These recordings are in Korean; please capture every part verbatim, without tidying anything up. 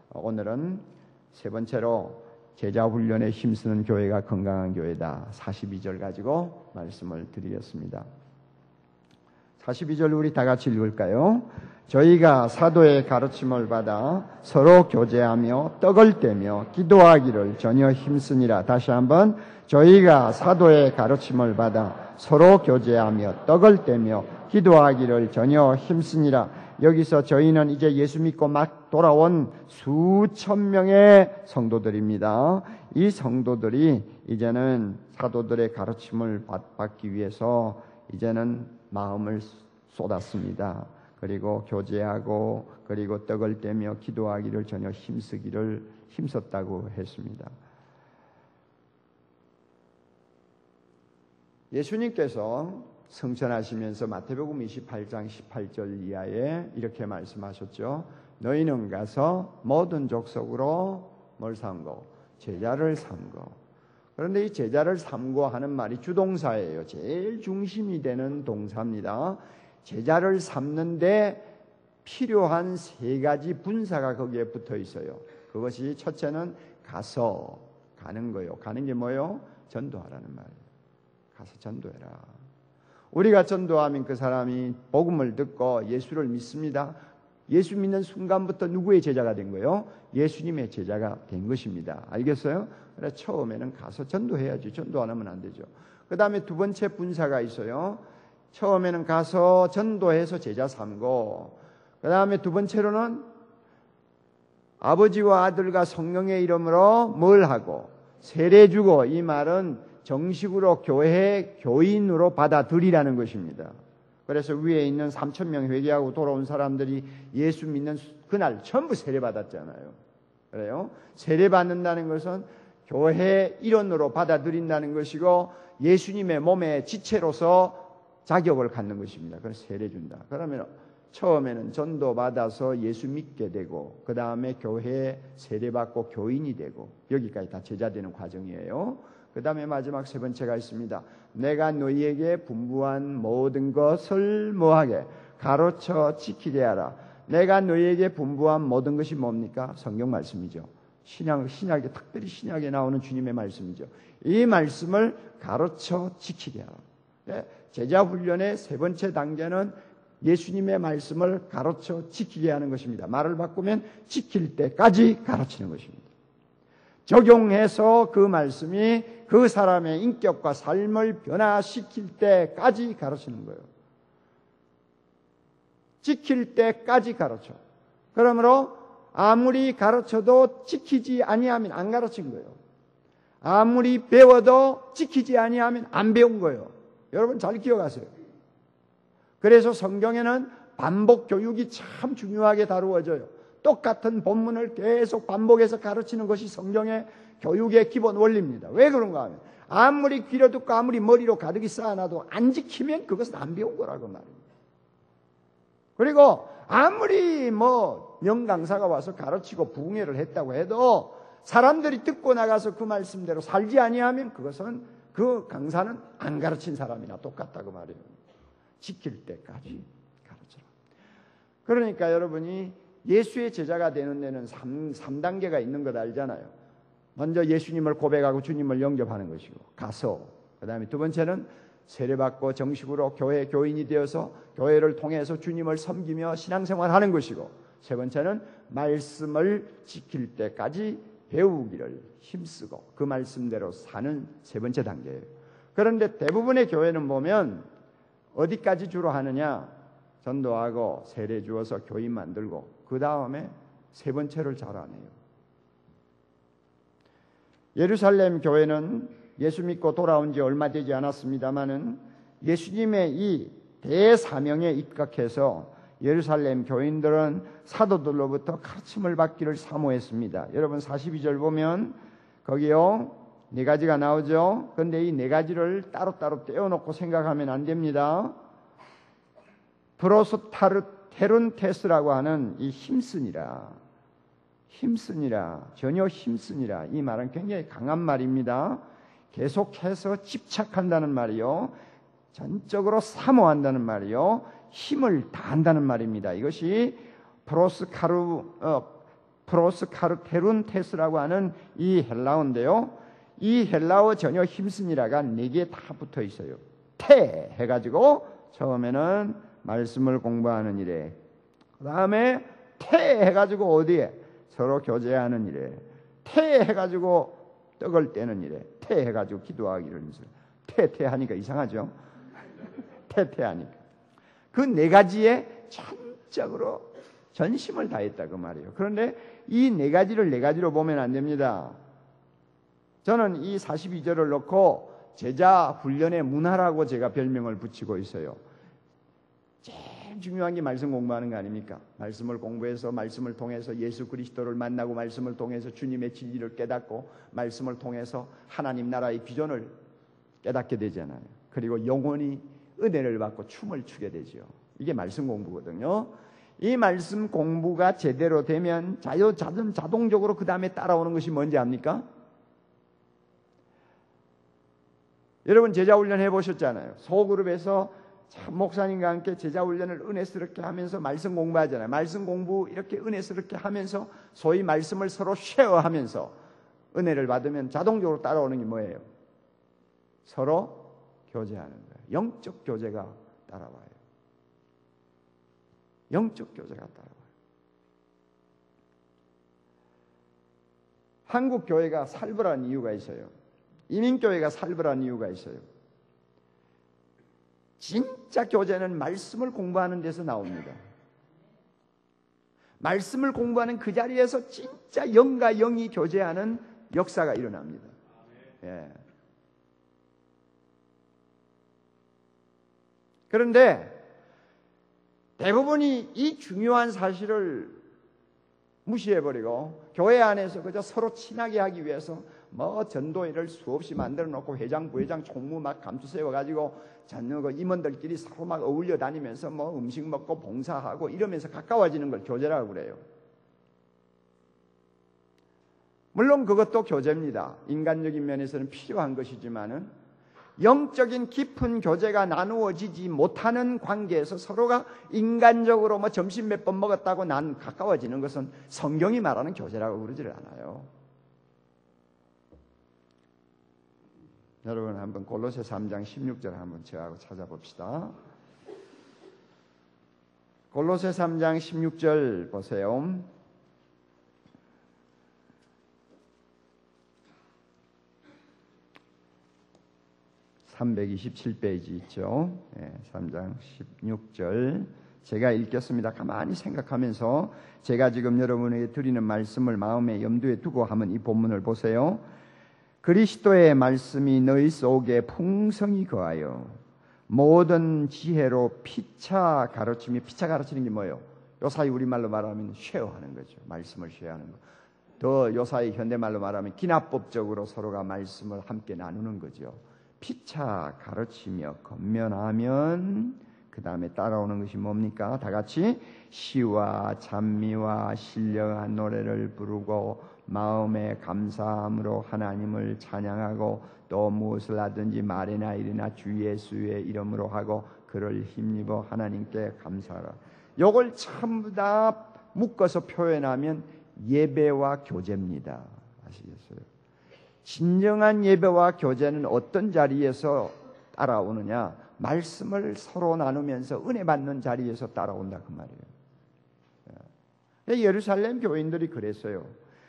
오늘은 세 번째로 제자 훈련에 힘쓰는 교회가 건강한 교회다. 사십이 절 가지고 말씀을 드리겠습니다. 사십이 절 우리 다 같이 읽을까요? 저희가 사도의 가르침을 받아 서로 교제하며 떡을 떼며 기도하기를 전혀 힘쓰니라. 다시 한번, 저희가 사도의 가르침을 받아 서로 교제하며 떡을 떼며 기도하기를 전혀 힘쓰니라. 여기서 저희는 이제 예수 믿고 막 돌아온 수천 명의 성도들입니다. 이 성도들이 이제는 사도들의 가르침을 받기 위해서 이제는 마음을 쏟았습니다. 그리고 교제하고 그리고 떡을 떼며 기도하기를 전혀 힘쓰기를 힘썼다고 했습니다. 예수님께서 성천하시면서 마태복음 이십팔 장 십팔 절 이하에 이렇게 말씀하셨죠. 너희는 가서 모든 족속으로 뭘 삼고? 제자를 삼고. 그런데 이 제자를 삼고 하는 말이 주동사예요. 제일 중심이 되는 동사입니다. 제자를 삼는데 필요한 세 가지 분사가 거기에 붙어 있어요. 그것이 첫째는 가서, 가는 거요. 가는 게 뭐요? 전도하라는 말이에요. 가서 전도해라. 우리가 전도하면 그 사람이 복음을 듣고 예수를 믿습니다. 예수 믿는 순간부터 누구의 제자가 된 거예요? 예수님의 제자가 된 것입니다. 알겠어요? 그래서 처음에는 가서 전도해야지. 전도 안 하면 안 되죠. 그 다음에 두 번째 분사가 있어요. 처음에는 가서 전도해서 제자 삼고, 그 다음에 두 번째로는 아버지와 아들과 성령의 이름으로 뭘 하고? 세례 주고. 이 말은 정식으로 교회 교인으로 받아들이라는 것입니다. 그래서 위에 있는 삼천 명 회개하고 돌아온 사람들이 예수 믿는 그날 전부 세례 받았잖아요. 그래요? 세례 받는다는 것은 교회 일원으로 받아들인다는 것이고 예수님의 몸의 지체로서 자격을 갖는 것입니다. 그래서 세례 준다. 그러면 처음에는 전도 받아서 예수 믿게 되고 그 다음에 교회에 세례 받고 교인이 되고 여기까지 다 제자 되는 과정이에요. 그 다음에 마지막 세 번째가 있습니다. 내가 너희에게 분부한 모든 것을 뭐하게? 가르쳐 지키게 하라. 내가 너희에게 분부한 모든 것이 뭡니까? 성경 말씀이죠. 신약, 신약에, 특별히 신약에 나오는 주님의 말씀이죠. 이 말씀을 가르쳐 지키게 하라. 제자 훈련의 세 번째 단계는 예수님의 말씀을 가르쳐 지키게 하는 것입니다. 말을 바꾸면 지킬 때까지 가르치는 것입니다. 적용해서 그 말씀이 그 사람의 인격과 삶을 변화시킬 때까지 가르치는 거예요. 지킬 때까지 가르쳐. 그러므로 아무리 가르쳐도 지키지 아니하면 안 가르친 거예요. 아무리 배워도 지키지 아니하면 안 배운 거예요. 여러분 잘 기억하세요. 그래서 성경에는 반복 교육이 참 중요하게 다루어져요. 똑같은 본문을 계속 반복해서 가르치는 것이 성경의 교육의 기본 원리입니다. 왜 그런가 하면 아무리 귀로 듣고 아무리 머리로 가득히 쌓아놔도 안 지키면 그것은 안 배운 거라고 말입니다. 그리고 아무리 뭐 명강사가 와서 가르치고 부흥회를 했다고 해도 사람들이 듣고 나가서 그 말씀대로 살지 아니하면 그것은 그 강사는 안 가르친 사람이나 똑같다고 말이에요. 지킬 때까지 가르쳐라. 그러니까 여러분이 예수의 제자가 되는 데는 삼 단계가 있는 것 알잖아요. 먼저 예수님을 고백하고 주님을 영접하는 것이고 가서, 그 다음에 두 번째는 세례받고 정식으로 교회 교인이 되어서 교회를 통해서 주님을 섬기며 신앙생활하는 것이고, 세 번째는 말씀을 지킬 때까지 배우기를 힘쓰고 그 말씀대로 사는 세 번째 단계예요. 그런데 대부분의 교회는 보면 어디까지 주로 하느냐? 전도하고 세례 주어서 교인 만들고 그 다음에 세 번째를 잘 안 해요. 예루살렘 교회는 예수 믿고 돌아온 지 얼마 되지 않았습니다마는 예수님의 이 대사명에 입각해서 예루살렘 교인들은 사도들로부터 가르침을 받기를 사모했습니다. 여러분 사십이 절 보면 거기요 네 가지가 나오죠. 그런데 이 네 가지를 따로따로 떼어놓고 생각하면 안 됩니다. 프로스타르테룬테스라고 하는 이 힘쓰니라, 힘쓰니라, 전혀 힘쓰니라, 이 말은 굉장히 강한 말입니다. 계속해서 집착한다는 말이요, 전적으로 사모한다는 말이요, 힘을 다한다는 말입니다. 이것이 프로스카루 어, 프로스카르테룬테스라고 하는 이 헬라어인데요. 이 헬라어 전혀 힘쓰니라가 네 개 다 붙어 있어요. 테 해가지고 처음에는 말씀을 공부하는 일에, 그 다음에 테 해가지고 어디에? 서로 교제하는 일에, 테 해가지고 떡을 떼는 일에, 테 해가지고 기도하기를. 테테 하니까 이상하죠? 테테 하니까. 그 네 가지에 전적으로 전심을 다했다 그 말이에요. 그런데 이 네 가지를 네 가지로 보면 안 됩니다. 저는 이 사십이 절을 놓고 제자 훈련의 문화라고 제가 별명을 붙이고 있어요. 제일 중요한 게 말씀 공부하는 거 아닙니까? 말씀을 공부해서 말씀을 통해서 예수 그리스도를 만나고 말씀을 통해서 주님의 진리를 깨닫고 말씀을 통해서 하나님 나라의 비전을 깨닫게 되잖아요. 그리고 영원히 은혜를 받고 춤을 추게 되죠. 이게 말씀 공부거든요. 이 말씀 공부가 제대로 되면 자유, 자동, 자동적으로 그 다음에 따라오는 것이 뭔지 압니까? 여러분 제자훈련 해보셨잖아요. 소그룹에서 참 목사님과 함께 제자훈련을 은혜스럽게 하면서 말씀 공부하잖아요. 말씀 공부 이렇게 은혜스럽게 하면서 소위 말씀을 서로 쉐어하면서 은혜를 받으면 자동적으로 따라오는 게 뭐예요? 서로 교제하는 거예요. 영적 교제가 따라와요. 영적 교제가 따라와요. 한국 교회가 살벌한 이유가 있어요. 이민교회가 살벌한 이유가 있어요. 진짜 교제는 말씀을 공부하는 데서 나옵니다. 말씀을 공부하는 그 자리에서 진짜 영과 영이 교제하는 역사가 일어납니다. 예. 그런데 대부분이 이 중요한 사실을 무시해버리고 교회 안에서 그저 서로 친하게 하기 위해서 뭐 전도회를 수없이 만들어 놓고 회장, 부회장, 총무 막 감투 세워가지고 전그 임원들끼리 서로 막 어울려 다니면서 뭐 음식 먹고 봉사하고 이러면서 가까워지는 걸 교제라고 그래요. 물론 그것도 교제입니다. 인간적인 면에서는 필요한 것이지만은 영적인 깊은 교제가 나누어지지 못하는 관계에서 서로가 인간적으로 뭐 점심 몇 번 먹었다고 난 가까워지는 것은 성경이 말하는 교제라고 그러지를 않아요. 여러분 한번 골로새 삼 장 십육 절 한번 저하고 찾아봅시다. 골로새 삼 장 십육 절 보세요. 삼백이십칠 페이지 있죠. 네, 삼 장 십육 절 제가 읽겠습니다. 가만히 생각하면서 제가 지금 여러분에게 드리는 말씀을 마음에 염두에 두고 한번 이 본문을 보세요. 그리스도의 말씀이 너희 속에 풍성히 거하여 모든 지혜로 피차 가르치며, 피차 가르치는 게 뭐예요? 요사이 우리말로 말하면 쉐어하는 거죠. 말씀을 쉐어하는 거. 더 요사이 현대말로 말하면 기납법적으로 서로가 말씀을 함께 나누는 거죠. 피차 가르치며 건면하면 그 다음에 따라오는 것이 뭡니까? 다 같이 시와 찬미와 신령한 노래를 부르고 마음에 감사함으로 하나님을 찬양하고 또 무엇을 하든지 말이나 일이나 주 예수의 이름으로 하고 그를 힘입어 하나님께 감사하라. 요걸 전부 다 묶어서 표현하면 예배와 교제입니다. 아시겠어요? 진정한 예배와 교제는 어떤 자리에서 따라오느냐? 말씀을 서로 나누면서 은혜 받는 자리에서 따라온다 그 말이에요. 예루살렘 교인들이 그랬어요.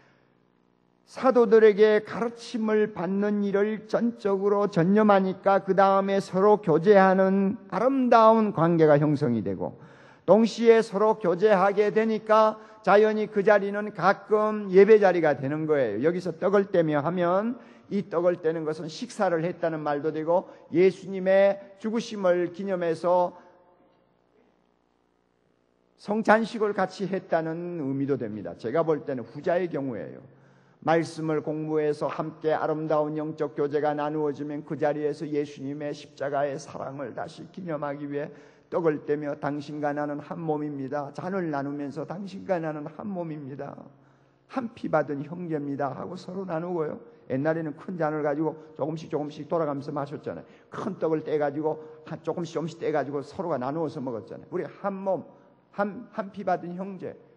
사도들에게 가르침을 받는 일을 전적으로 전념하니까 그 다음에 서로 교제하는 아름다운 관계가 형성이 되고 동시에 서로 교제하게 되니까 자연히 그 자리는 가끔 예배 자리가 되는 거예요. 여기서 떡을 떼며 하면 이 떡을 떼는 것은 식사를 했다는 말도 되고 예수님의 죽으심을 기념해서 성찬식을 같이 했다는 의미도 됩니다. 제가 볼 때는 후자의 경우예요. 말씀을 공부해서 함께 아름다운 영적 교제가 나누어지면 그 자리에서 예수님의 십자가의 사랑을 다시 기념하기 위해 떡을 떼며 당신과 나는 한 몸입니다. 잔을 나누면서 당신과 나는 한 몸입니다. 한 피 받은 형제입니다 하고 서로 나누고요. 옛날에는 큰 잔을 가지고 조금씩 조금씩 돌아가면서 마셨잖아요. 큰 떡을 떼가지고 조금씩 조금씩 떼가지고 서로가 나누어서 먹었잖아요. 우리 한 몸, 한, 한 피 받은 형제.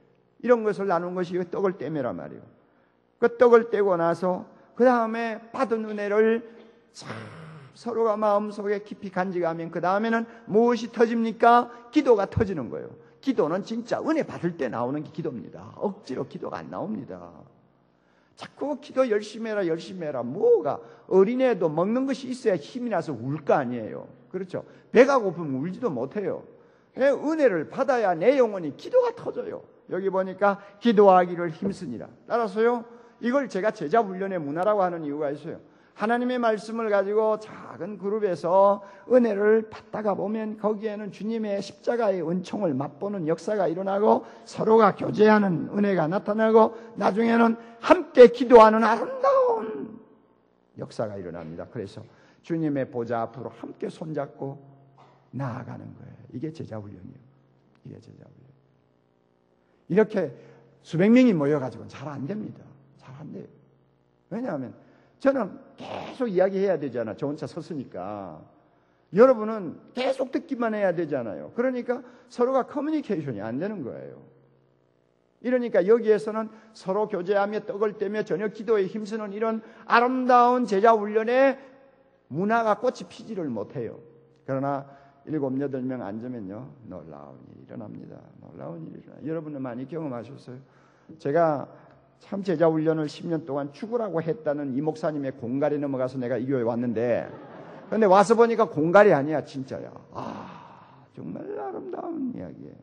이런 것을 나눈 것이 떡을 떼매란 말이에요. 그 떡을 떼고 나서 그 다음에 받은 은혜를 참 서로가 마음속에 깊이 간직하면 그 다음에는 무엇이 터집니까? 기도가 터지는 거예요. 기도는 진짜 은혜 받을 때 나오는 게 기도입니다. 억지로 기도가 안 나옵니다. 자꾸 기도 열심히 해라 열심히 해라. 뭐가 어린애도 먹는 것이 있어야 힘이 나서 울 거 아니에요. 그렇죠? 배가 고프면 울지도 못해요. 은혜를 받아야 내 영혼이 기도가 터져요. 여기 보니까 기도하기를 힘쓰니라. 따라서요, 이걸 제가 제자 훈련의 문화라고 하는 이유가 있어요. 하나님의 말씀을 가지고 작은 그룹에서 은혜를 받다가 보면 거기에는 주님의 십자가의 은총을 맛보는 역사가 일어나고 서로가 교제하는 은혜가 나타나고 나중에는 함께 기도하는 아름다운 역사가 일어납니다. 그래서 주님의 보좌 앞으로 함께 손잡고 나아가는 거예요. 이게 제자 훈련이에요. 이게 제자 훈련. 이렇게 수백 명이 모여가지고는 잘 안 됩니다. 잘 안 돼요. 왜냐하면 저는 계속 이야기해야 되잖아. 저 혼자 섰으니까. 여러분은 계속 듣기만 해야 되잖아요. 그러니까 서로가 커뮤니케이션이 안 되는 거예요. 이러니까 여기에서는 서로 교제하며 떡을 떼며 저녁 기도에 힘쓰는 이런 아름다운 제자 훈련의 문화가 꽃이 피지를 못해요. 그러나 일곱, 여덟 명 앉으면요, 놀라운 일이 일어납니다. 놀라운 일이 일어나요. 여러분은 많이 경험하셨어요. 제가 참 제자 훈련을 십 년 동안 죽으라고 했다는 이 목사님의 공갈에 넘어가서 내가 이 교회 왔는데, 근데 와서 보니까 공갈이 아니야, 진짜야. 아, 정말 아름다운 이야기예요.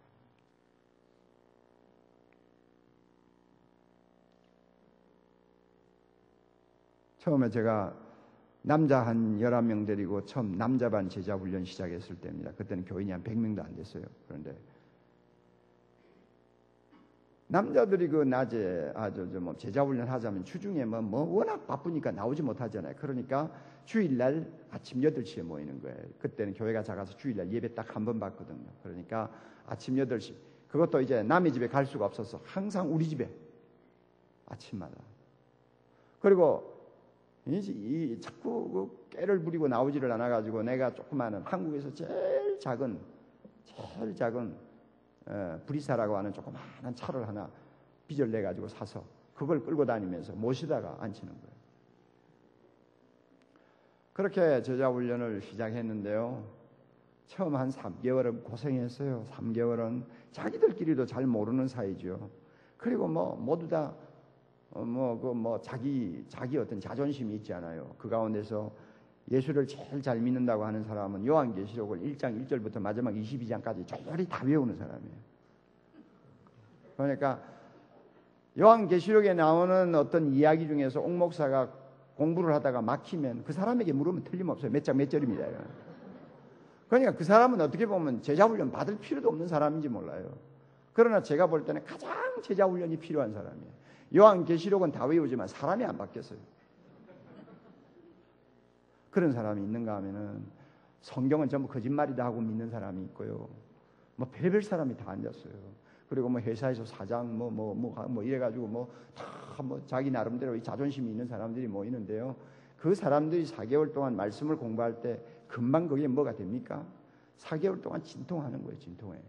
처음에 제가 남자 한 열한 명 데리고 처음 남자반 제자 훈련 시작했을 때입니다. 그때는 교인이 한 백 명도 안 됐어요. 그런데 남자들이 그 낮에 아저 뭐 제자 훈련 하자면 주중에 뭐, 뭐 워낙 바쁘니까 나오지 못하잖아요. 그러니까 주일날 아침 여덟 시에 모이는 거예요. 그때는 교회가 작아서 주일날 예배 딱 한 번 받거든요. 그러니까 아침 여덟 시. 그것도 이제 남의 집에 갈 수가 없어서 항상 우리 집에 아침마다. 그리고 이, 이 자꾸 그 깨를 부리고 나오지를 않아가지고 내가 조그마한 한국에서 제일 작은 제일 작은 어, 브리사라고 하는 조그마한 차를 하나 빚을 내가지고 사서 그걸 끌고 다니면서 모시다가 앉히는 거예요. 그렇게 제자 훈련을 시작했는데요. 처음 한 삼 개월은 고생했어요. 삼 개월은 자기들끼리도 잘 모르는 사이죠. 그리고 뭐 모두 다 어, 뭐, 그, 뭐, 자기, 자기 어떤 자존심이 있잖아요. 그 가운데서 예수를 제일 잘 믿는다고 하는 사람은 요한계시록을 일 장 일 절부터 마지막 이십이 장까지 조리 다 외우는 사람이에요. 그러니까 요한계시록에 나오는 어떤 이야기 중에서 옥 목사가 공부를 하다가 막히면 그 사람에게 물으면 틀림없어요. 몇 장 몇 절입니다. 그러니까 그 사람은 어떻게 보면 제자훈련 받을 필요도 없는 사람인지 몰라요. 그러나 제가 볼 때는 가장 제자훈련이 필요한 사람이에요. 요한계시록은 다 외우지만 사람이 안 바뀌었어요. 그런 사람이 있는가 하면은 성경은 전부 거짓말이다 하고 믿는 사람이 있고요. 뭐 별별 사람이 다 앉았어요. 그리고 뭐 회사에서 사장 뭐 뭐 뭐 뭐 이래가지고 뭐 다 뭐 자기 나름대로 자존심이 있는 사람들이 모이는데요. 그 사람들이 사 개월 동안 말씀을 공부할 때 금방 그게 뭐가 됩니까? 사 개월 동안 진통하는 거예요. 진통해.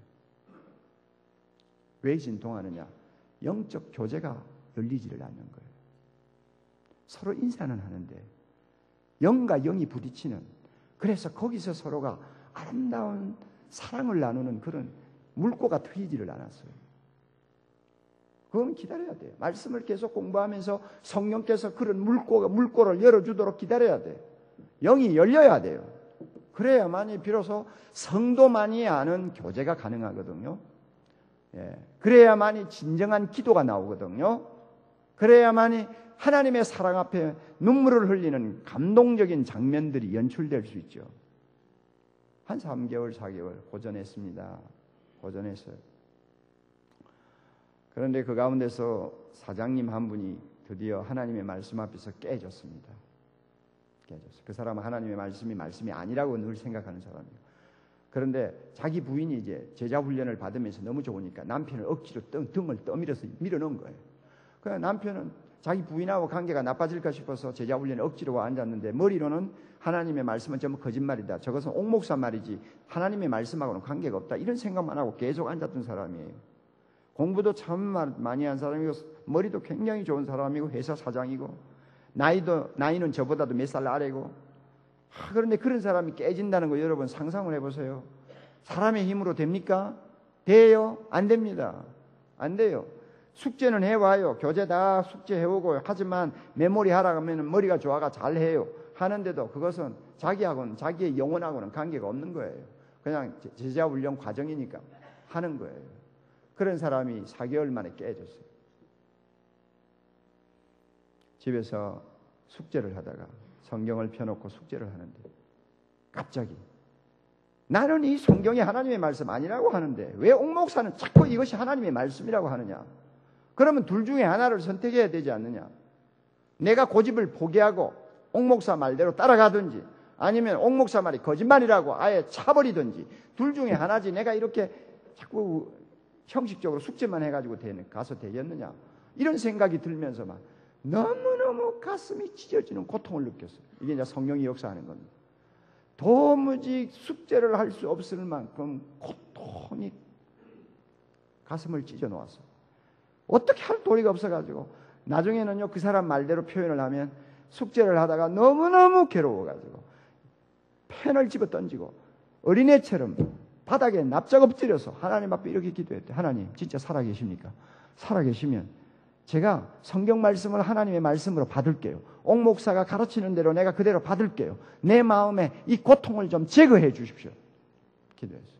왜 진통하느냐? 영적 교제가 열리지를 않는 거예요. 서로 인사는 하는데 영과 영이 부딪히는, 그래서 거기서 서로가 아름다운 사랑을 나누는 그런 물꼬가 트이지를 않았어요. 그건 기다려야 돼요. 말씀을 계속 공부하면서 성령께서 그런 물꼬가, 물꼬를 열어주도록 기다려야 돼요. 영이 열려야 돼요. 그래야만이 비로소 성도만이 아는 교제가 가능하거든요. 예, 그래야만이 진정한 기도가 나오거든요. 그래야만이 하나님의 사랑 앞에 눈물을 흘리는 감동적인 장면들이 연출될 수 있죠. 한 삼 개월, 사 개월 고전했습니다. 고전했어요. 그런데 그 가운데서 사장님 한 분이 드디어 하나님의 말씀 앞에서 깨졌습니다. 깨졌어요. 그 사람은 하나님의 말씀이 말씀이 아니라고 늘 생각하는 사람이에요. 그런데 자기 부인이 이제 제자 훈련을 받으면서 너무 좋으니까 남편을 억지로 등, 등을 떠밀어서 밀어넣은 거예요. 그래서 남편은 자기 부인하고 관계가 나빠질까 싶어서 제자 훈련에 억지로 앉았는데 머리로는 하나님의 말씀은 전부 거짓말이다. 저것은 옥목사 말이지 하나님의 말씀하고는 관계가 없다. 이런 생각만 하고 계속 앉았던 사람이에요. 공부도 참 많이 한 사람이고 머리도 굉장히 좋은 사람이고 회사 사장이고 나이도 나이는 저보다도 몇 살 아래고. 아, 그런데 그런 사람이 깨진다는 거 여러분 상상을 해보세요. 사람의 힘으로 됩니까? 돼요? 안 됩니다. 안 돼요. 숙제는 해와요. 교재 다 숙제 해오고 하지만 메모리 하라고 하면 머리가 좋아가 잘해요. 하는데도 그것은 자기하고는 자기의 영혼하고는 관계가 없는 거예요. 그냥 제자 훈련 과정이니까 하는 거예요. 그런 사람이 사 개월 만에 깨졌어요. 집에서 숙제를 하다가 성경을 펴놓고 숙제를 하는데 갑자기 나는 이 성경이 하나님의 말씀 아니라고 하는데 왜 옥목사는 자꾸 이것이 하나님의 말씀이라고 하느냐? 그러면 둘 중에 하나를 선택해야 되지 않느냐? 내가 고집을 포기하고 옥목사 말대로 따라가든지 아니면 옥목사 말이 거짓말이라고 아예 차버리든지 둘 중에 하나지 내가 이렇게 자꾸 형식적으로 숙제만 해가지고 가서 되겠느냐? 이런 생각이 들면서 막 너무너무 가슴이 찢어지는 고통을 느꼈어요. 이게 이제 성령이 역사하는 겁니다. 도무지 숙제를 할 수 없을 만큼 고통이 가슴을 찢어 놓았어요. 어떻게 할 도리가 없어가지고 나중에는요 그 사람 말대로 표현을 하면 숙제를 하다가 너무너무 괴로워가지고 펜을 집어 던지고 어린애처럼 바닥에 납작 엎드려서 하나님 앞에 이렇게 기도했대. 하나님 진짜 살아계십니까? 살아계시면 제가 성경 말씀을 하나님의 말씀으로 받을게요. 옥 목사가 가르치는 대로 내가 그대로 받을게요. 내 마음에 이 고통을 좀 제거해 주십시오. 기도했어요.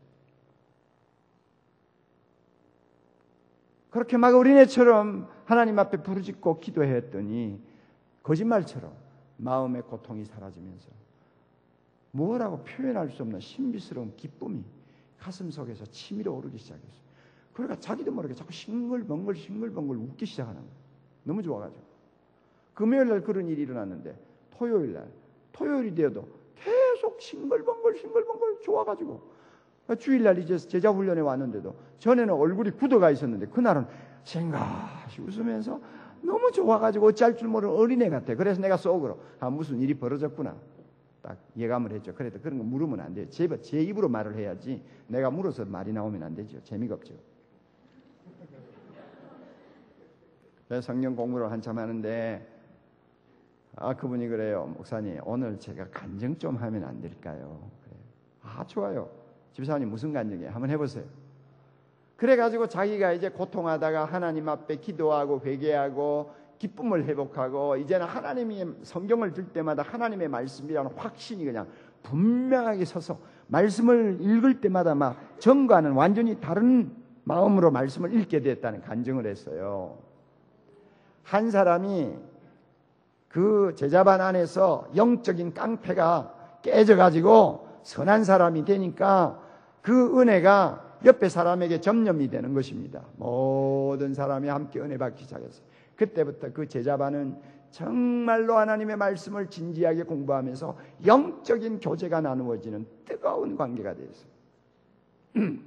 그렇게 막 어린애처럼 하나님 앞에 부르짖고 기도했더니 거짓말처럼 마음의 고통이 사라지면서 뭐라고 표현할 수 없는 신비스러운 기쁨이 가슴 속에서 치밀어 오르기 시작했어요. 그러니까 자기도 모르게 자꾸 싱글벙글 싱글벙글 웃기 시작하는 거예요. 너무 좋아가지고. 금요일 날 그런 일이 일어났는데 토요일 날 토요일이 되어도 계속 싱글벙글 싱글벙글 좋아가지고 주일날 이제 제자 훈련에 왔는데도 전에는 얼굴이 굳어가 있었는데 그날은 생각이 웃으면서 너무 좋아가지고 어찌할 줄 모르는 어린애 같아. 그래서 내가 속으로 아 무슨 일이 벌어졌구나 딱 예감을 했죠. 그래도 그런 거 물으면 안 돼요. 제, 제 입으로 말을 해야지 내가 물어서 말이 나오면 안 되죠. 재미가 없죠. 성경 공부를 한참 하는데 아 그분이 그래요. 목사님 오늘 제가 간증 좀 하면 안 될까요? 그래요. 아 좋아요. 집사님 무슨 간증이에요? 한번 해보세요. 그래가지고 자기가 이제 고통하다가 하나님 앞에 기도하고 회개하고 기쁨을 회복하고 이제는 하나님이 성경을 들 때마다 하나님의 말씀이라는 확신이 그냥 분명하게 서서 말씀을 읽을 때마다 막 전과는 완전히 다른 마음으로 말씀을 읽게 됐다는 간증을 했어요. 한 사람이 그 제자반 안에서 영적인 깡패가 깨져가지고 선한 사람이 되니까 그 은혜가 옆에 사람에게 전염이 되는 것입니다. 모든 사람이 함께 은혜 받기 시작했어요. 그때부터 그 제자반은 정말로 하나님의 말씀을 진지하게 공부하면서 영적인 교제가 나누어지는 뜨거운 관계가 되었어요.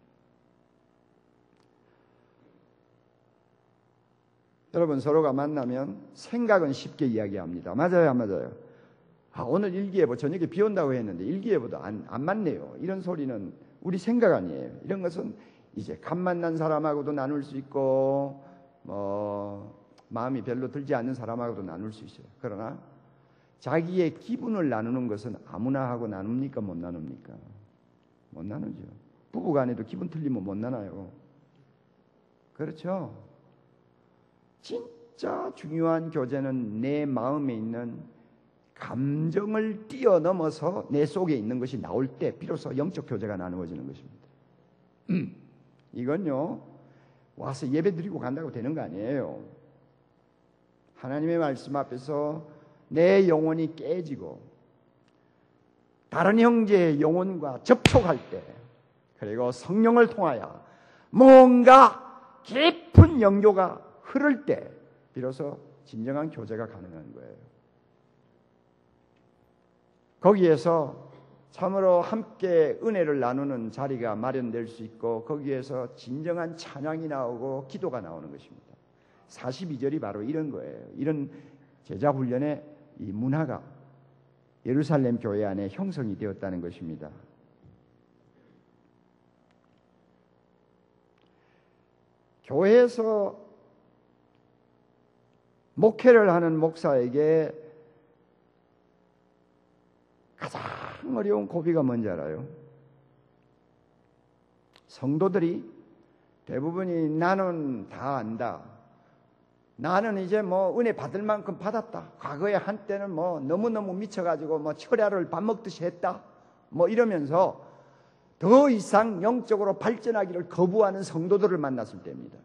여러분 서로가 만나면 생각은 쉽게 이야기합니다. 맞아요, 안 맞아요? 아, 오늘 일기예보 저녁에 비 온다고 했는데 일기예보도 안, 안 맞네요. 이런 소리는 우리 생각 아니에요. 이런 것은 이제 간 만난 사람하고도 나눌 수 있고 뭐 마음이 별로 들지 않는 사람하고도 나눌 수 있어요. 그러나 자기의 기분을 나누는 것은 아무나 하고 나눕니까? 못 나눕니까? 못 나누죠. 부부간에도 기분 틀리면 못 나눠요. 그렇죠? 진짜 중요한 교제는 내 마음에 있는 감정을 뛰어넘어서 내 속에 있는 것이 나올 때 비로소 영적 교제가 나누어지는 것입니다. 음, 이건요 와서 예배 드리고 간다고 되는 거 아니에요. 하나님의 말씀 앞에서 내 영혼이 깨지고 다른 형제의 영혼과 접촉할 때 그리고 성령을 통하여 뭔가 깊은 영교가 흐를 때 비로소 진정한 교제가 가능한 거예요. 거기에서 참으로 함께 은혜를 나누는 자리가 마련될 수 있고 거기에서 진정한 찬양이 나오고 기도가 나오는 것입니다. 사십이 절이 바로 이런 거예요. 이런 제자훈련의 이 문화가 예루살렘 교회 안에 형성이 되었다는 것입니다. 교회에서 목회를 하는 목사에게 가장 어려운 고비가 뭔지 알아요? 성도들이 대부분이 나는 다 안다. 나는 이제 뭐 은혜 받을 만큼 받았다. 과거에 한때는 뭐 너무너무 미쳐가지고 뭐 철야를 밥 먹듯이 했다. 뭐 이러면서 더 이상 영적으로 발전하기를 거부하는 성도들을 만났을 때입니다.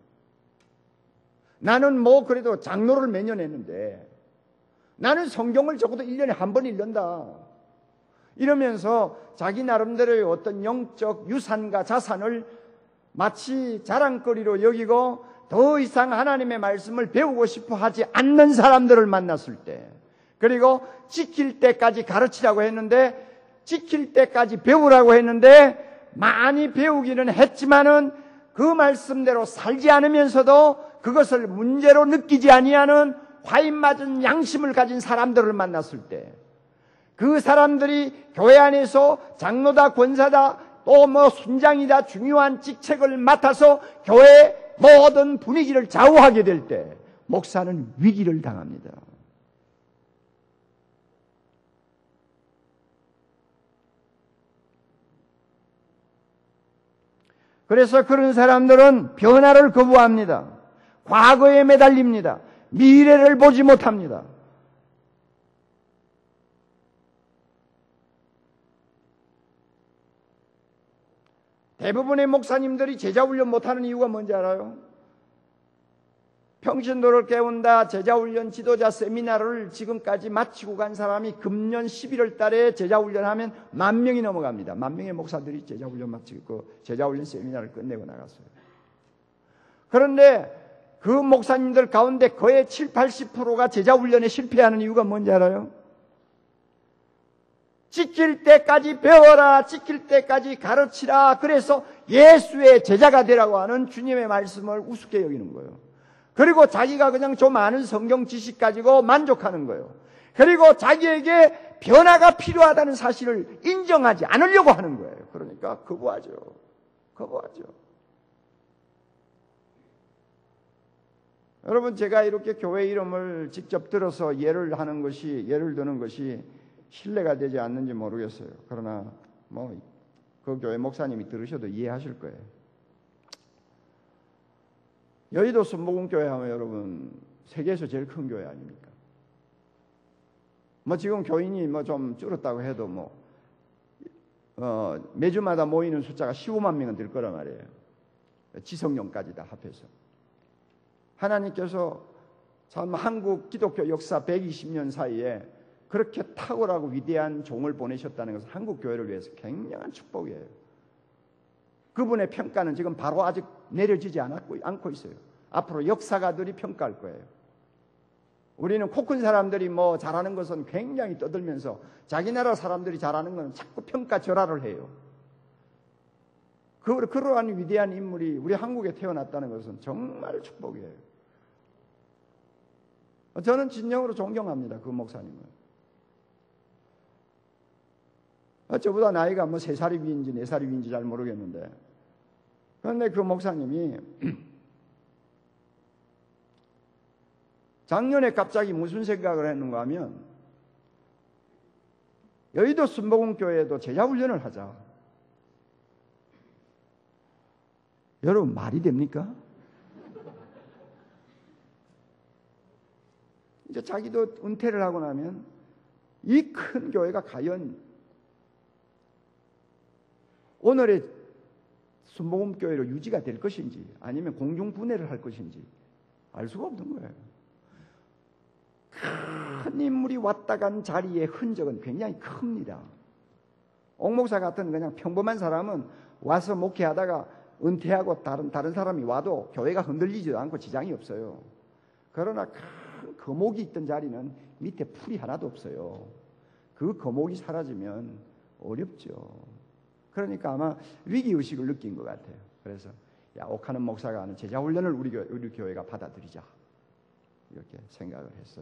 나는 뭐 그래도 장로를 몇 년 했는데 나는 성경을 적어도 일 년에 한 번 읽는다. 이러면서 자기 나름대로의 어떤 영적 유산과 자산을 마치 자랑거리로 여기고 더 이상 하나님의 말씀을 배우고 싶어 하지 않는 사람들을 만났을 때, 그리고 지킬 때까지 가르치라고 했는데 지킬 때까지 배우라고 했는데 많이 배우기는 했지만은 그 말씀대로 살지 않으면서도 그것을 문제로 느끼지 아니하는 화인 맞은 양심을 가진 사람들을 만났을 때, 그 사람들이 교회 안에서 장로다 권사다 또 뭐 순장이다 중요한 직책을 맡아서 교회의 모든 분위기를 좌우하게 될 때 목사는 위기를 당합니다. 그래서 그런 사람들은 변화를 거부합니다. 과거에 매달립니다. 미래를 보지 못합니다. 대부분의 목사님들이 제자훈련 못하는 이유가 뭔지 알아요? 평신도를 깨운다 제자훈련 지도자 세미나를 지금까지 마치고 간 사람이 금년 십일월 달에 제자훈련하면 만 명이 넘어갑니다. 만 명의 목사들이 제자훈련 마치고 제자훈련 세미나를 끝내고 나갔어요. 그런데 그 목사님들 가운데 거의 칠십, 팔십 퍼센트가 제자훈련에 실패하는 이유가 뭔지 알아요? 지킬 때까지 배워라, 지킬 때까지 가르치라. 그래서 예수의 제자가 되라고 하는 주님의 말씀을 우습게 여기는 거예요. 그리고 자기가 그냥 좀 아는 성경 지식 가지고 만족하는 거예요. 그리고 자기에게 변화가 필요하다는 사실을 인정하지 않으려고 하는 거예요. 그러니까 거부하죠. 거부하죠. 여러분, 제가 이렇게 교회 이름을 직접 들어서 예를 하는 것이, 예를 드는 것이 신뢰가 되지 않는지 모르겠어요. 그러나 뭐 그 교회 목사님이 들으셔도 이해하실 거예요. 여의도 순복음교회 하면 여러분 세계에서 제일 큰 교회 아닙니까? 뭐 지금 교인이 뭐 좀 줄었다고 해도 뭐 어, 매주마다 모이는 숫자가 십오만 명은 될 거란 말이에요. 지성령까지 다 합해서. 하나님께서 참 한국 기독교 역사 백이십 년 사이에 그렇게 탁월하고 위대한 종을 보내셨다는 것은 한국 교회를 위해서 굉장한 축복이에요. 그분의 평가는 지금 바로 아직 내려지지 않았고, 않고 있어요. 앞으로 역사가들이 평가할 거예요. 우리는 코 큰 사람들이 뭐 잘하는 것은 굉장히 떠들면서 자기 나라 사람들이 잘하는 것은 자꾸 평가절하를 해요. 그, 그러한 위대한 인물이 우리 한국에 태어났다는 것은 정말 축복이에요. 저는 진정으로 존경합니다. 그 목사님을. 저보다 나이가 뭐 세 살이 위인지 네 살이 위인지 잘 모르겠는데, 그런데 그 목사님이 작년에 갑자기 무슨 생각을 했는가 하면 여의도 순복음교회에도 제자훈련을 하자. 여러분 말이 됩니까? 이제 자기도 은퇴를 하고 나면 이 큰 교회가 과연 오늘의 순복음교회로 유지가 될 것인지 아니면 공중분해를 할 것인지 알 수가 없는 거예요. 큰 인물이 왔다 간 자리의 흔적은 굉장히 큽니다. 옥 목사 같은 그냥 평범한 사람은 와서 목회하다가 은퇴하고 다른, 다른 사람이 와도 교회가 흔들리지도 않고 지장이 없어요. 그러나 큰 거목이 있던 자리는 밑에 풀이 하나도 없어요. 그 거목이 사라지면 어렵죠. 그러니까 아마 위기의식을 느낀 것 같아요. 그래서 야, 옥하는 목사가 하는 제자훈련을 우리, 교회, 우리 교회가 받아들이자 이렇게 생각을 했어요.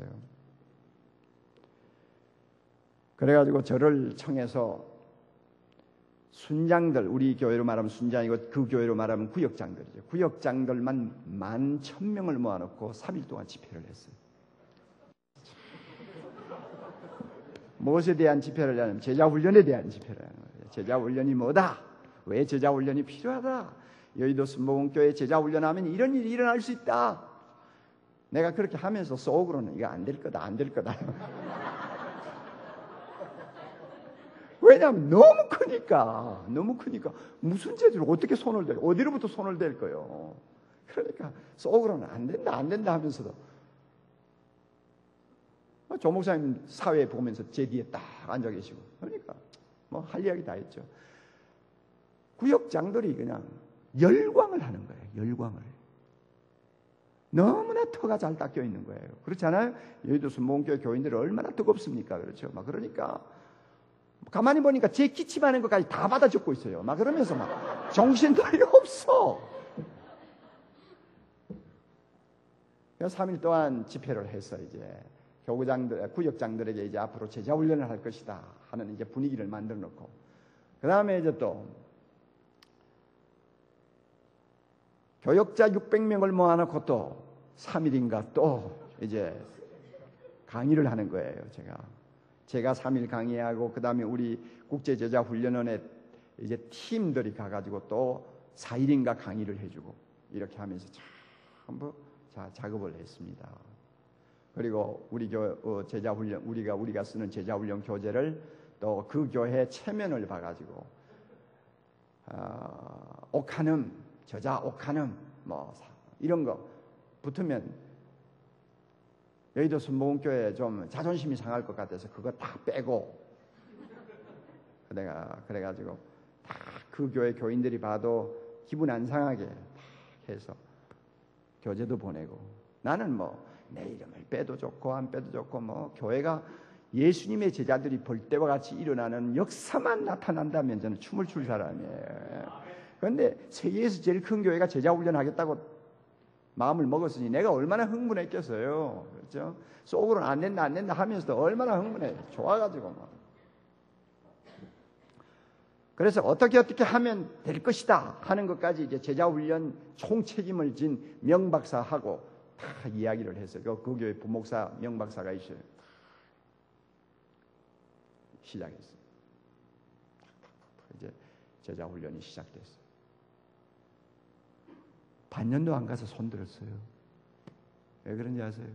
그래가지고 저를 청해서 순장들, 우리 교회로 말하면 순장이고 그 교회로 말하면 구역장들이죠. 구역장들만 만 천 명을 모아놓고 삼 일 동안 집회를 했어요. 무엇에 대한 집회를 하냐면 제자훈련에 대한 집회를 하는 거예요. 제자훈련이 뭐다? 왜 제자훈련이 필요하다? 여의도 순복음교회 제자훈련하면 이런 일이 일어날 수 있다. 내가 그렇게 하면서 속으로는 이거 안 될 거다, 안 될 거다. 왜냐하면 너무 크니까, 너무 크니까 무슨 제대로 어떻게 손을 댈, 어디로부터 손을 댈 거예요. 그러니까 속으로는 안 된다, 안 된다 하면서도 조 목사님 사회 보면서 제 뒤에 딱 앉아 계시고 그러니까 뭐 할 이야기 다 했죠. 구역장들이 그냥 열광을 하는 거예요. 열광을. 너무나 터가 잘 닦여 있는 거예요. 그렇잖아요? 여의도 순복음교회 교인들이 얼마나 뜨겁습니까? 그렇죠? 막 그러니까 가만히 보니까 제 기침하는 것까지 다 받아 적고 있어요. 막 그러면서 막 정신들이 없어. 삼 일 동안 집회를 해서 이제 교구장들, 구역장들에게 이제 앞으로 제자 훈련을 할 것이다 하는 이제 분위기를 만들어 놓고, 그 다음에 이제 또 교역자 육백 명을 모아놓고 또 삼 일인가 또 이제 강의를 하는 거예요. 제가 제가 삼 일 강의하고 그 다음에 우리 국제제자훈련원에 이제 팀들이 가가지고 또 사 일인가 강의를 해주고 이렇게 하면서 전부 자 작업을 했습니다. 그리고 우리 교 어, 제자훈련 우리가 우리가 쓰는 제자훈련 교재를 또 그 교회 체면을 봐가지고 어, 옥한음 저자 옥한음 뭐 이런 거 붙으면 여의도 순복음교회 좀 자존심이 상할 것 같아서 그거 다 빼고 내가 그래가지고 다 그 교회 교인들이 봐도 기분 안 상하게 다 해서 교재도 보내고, 나는 뭐 내 이름을 빼도 좋고 안 빼도 좋고 뭐 교회가 예수님의 제자들이 볼 때와 같이 일어나는 역사만 나타난다면 저는 춤을 출 사람이에요. 그런데 세계에서 제일 큰 교회가 제자 훈련하겠다고 마음을 먹었으니 내가 얼마나 흥분했겠어요. 그렇죠? 속으로는 안 된다 안 된다 하면서도 얼마나 흥분해. 좋아가지고 막. 그래서 어떻게 어떻게 하면 될 것이다 하는 것까지 이제 제자훈련 총책임을 진 명박사하고 다 이야기를 했어요. 그, 그 교회 부목사 명박사가 있어요. 시작했어요. 이제 제자훈련이 시작됐어요. 반년도 안 가서 손들었어요. 왜 그런지 아세요?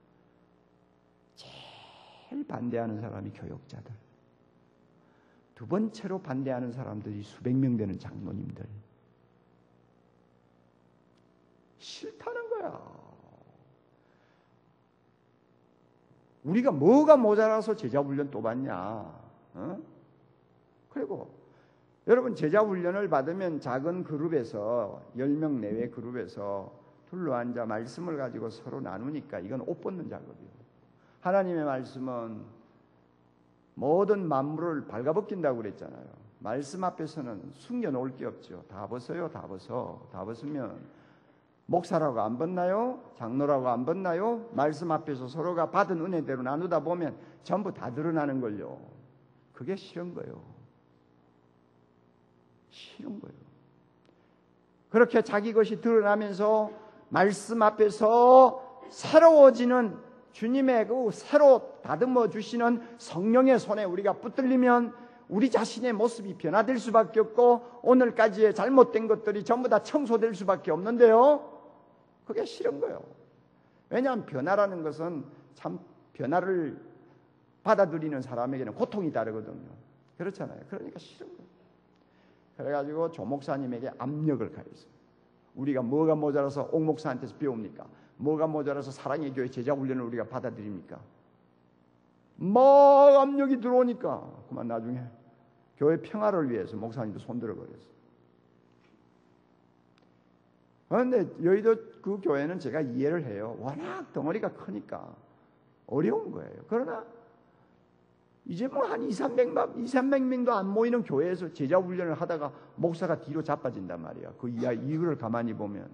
제일 반대하는 사람이 교역자들, 두 번째로 반대하는 사람들이 수백 명 되는 장로님들. 싫다는 거야. 우리가 뭐가 모자라서 제자훈련 또 받냐? 어? 그리고 여러분 제자훈련을 받으면 작은 그룹에서 열 명 내외 그룹에서 둘러앉아 말씀을 가지고 서로 나누니까 이건 옷 벗는 작업이에요. 하나님의 말씀은 모든 만물을 발가벗긴다고 그랬잖아요. 말씀 앞에서는 숨겨놓을 게 없죠. 다 벗어요. 다 벗어. 다 벗으면 목사라고 안 벗나요? 장로라고 안 벗나요? 말씀 앞에서 서로가 받은 은혜대로 나누다 보면 전부 다 드러나는 걸요. 그게 싫은 거예요. 싫은 거예요. 그렇게 자기 것이 드러나면서 말씀 앞에서 새로워지는 주님의 그 새로 다듬어 주시는 성령의 손에 우리가 붙들리면 우리 자신의 모습이 변화될 수밖에 없고 오늘까지의 잘못된 것들이 전부 다 청소될 수밖에 없는데요. 그게 싫은 거예요. 왜냐하면 변화라는 것은 참 변화를 받아들이는 사람에게는 고통이 다르거든요. 그렇잖아요. 그러니까 싫은 거예요. 그래가지고 조 목사님에게 압력을 가했어요. 우리가 뭐가 모자라서 옥 목사한테서 배웁니까? 뭐가 모자라서 사랑의 교회 제자 훈련을 우리가 받아들입니까? 막 압력이 들어오니까 그만 나중에 교회 평화를 위해서 목사님도 손들어 버렸어요. 그런데 여의도 그 교회는 제가 이해를 해요. 워낙 덩어리가 크니까 어려운 거예요. 그러나 이제 뭐 한 이삼백 명도 안 모이는 교회에서 제자 훈련을 하다가 목사가 뒤로 자빠진단 말이야. 그 이유를 가만히 보면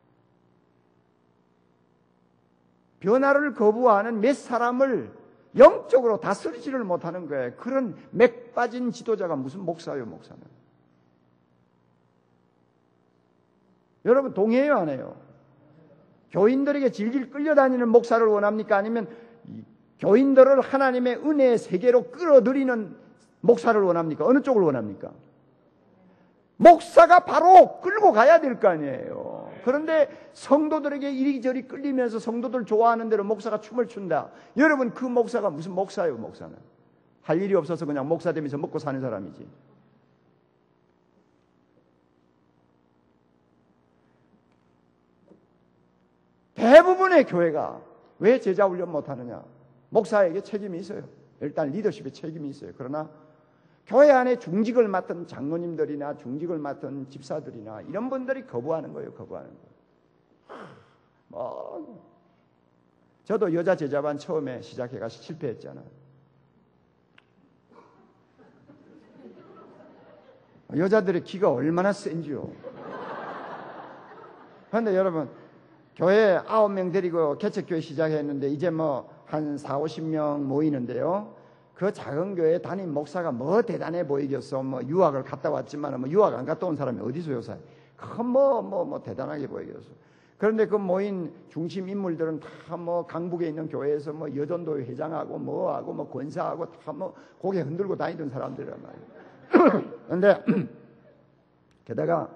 변화를 거부하는 몇 사람을 영적으로 다스리지를 못하는 거예요. 그런 맥 빠진 지도자가 무슨 목사예요, 목사는. 여러분 동의해요, 안 해요? 교인들에게 질질 끌려다니는 목사를 원합니까? 아니면 교인들을 하나님의 은혜의 세계로 끌어들이는 목사를 원합니까? 어느 쪽을 원합니까? 목사가 바로 끌고 가야 될 거 아니에요. 그런데 성도들에게 이리저리 끌리면서 성도들 좋아하는 대로 목사가 춤을 춘다. 여러분, 그 목사가 무슨 목사예요? 목사는 할 일이 없어서 그냥 목사 되면서 먹고 사는 사람이지. 대부분의 교회가 왜 제자 훈련 못하느냐? 목사에게 책임이 있어요. 일단 리더십에 책임이 있어요. 그러나 교회 안에 중직을 맡은 장로님들이나 중직을 맡은 집사들이나 이런 분들이 거부하는 거예요. 거부하는 거예요. 뭐 저도 여자 제자반 처음에 시작해가지고 실패했잖아요. 여자들의 기가 얼마나 센지요. 그런데 여러분, 교회 아홉 명 데리고 개척교회 시작했는데 이제 뭐 한 사오십 명 모이는데요. 그 작은 교회 담임 목사가 뭐 대단해 보이겠어. 뭐 유학을 갔다 왔지만 뭐 유학 안 갔다 온 사람이 어디서 요사해. 그뭐뭐뭐 뭐, 뭐 대단하게 보이겠어. 그런데 그 모인 중심 인물들은 다 뭐 강북에 있는 교회에서 뭐 여전도 회장하고 뭐하고 뭐 권사하고 다 뭐 고개 흔들고 다니던 사람들이란 말이에요. 그런데 게다가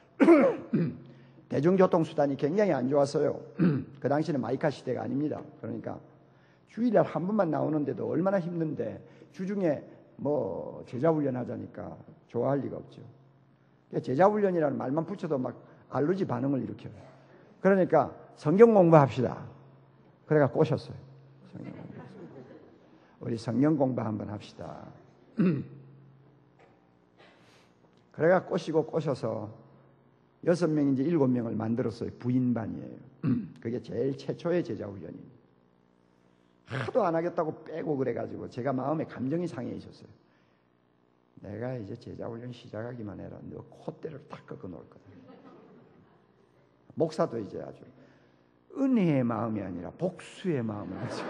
대중교통수단이 굉장히 안 좋았어요. 그 당시는 마이카 시대가 아닙니다. 그러니까 주일날 한 번만 나오는데도 얼마나 힘든데 주중에 뭐 제자훈련 하자니까 좋아할 리가 없죠. 제자훈련이라는 말만 붙여도 막 알러지 반응을 일으켜요. 그러니까 성경 공부합시다. 그래가 꼬셨어요. 성경 공부. 우리 성경 공부 한번 합시다. 그래가 꼬시고 꼬셔서 여섯 명인지 일곱 명을 만들었어요. 부인반이에요. 그게 제일 최초의 제자훈련입니다. 하도 안 하겠다고 빼고 그래가지고 제가 마음에 감정이 상해 있었어요. 내가 이제 제자훈련 시작하기만 해라. 너 콧대를 탁 꺾어 놓을 거다. 목사도 이제 아주 은혜의 마음이 아니라 복수의 마음을 하죠.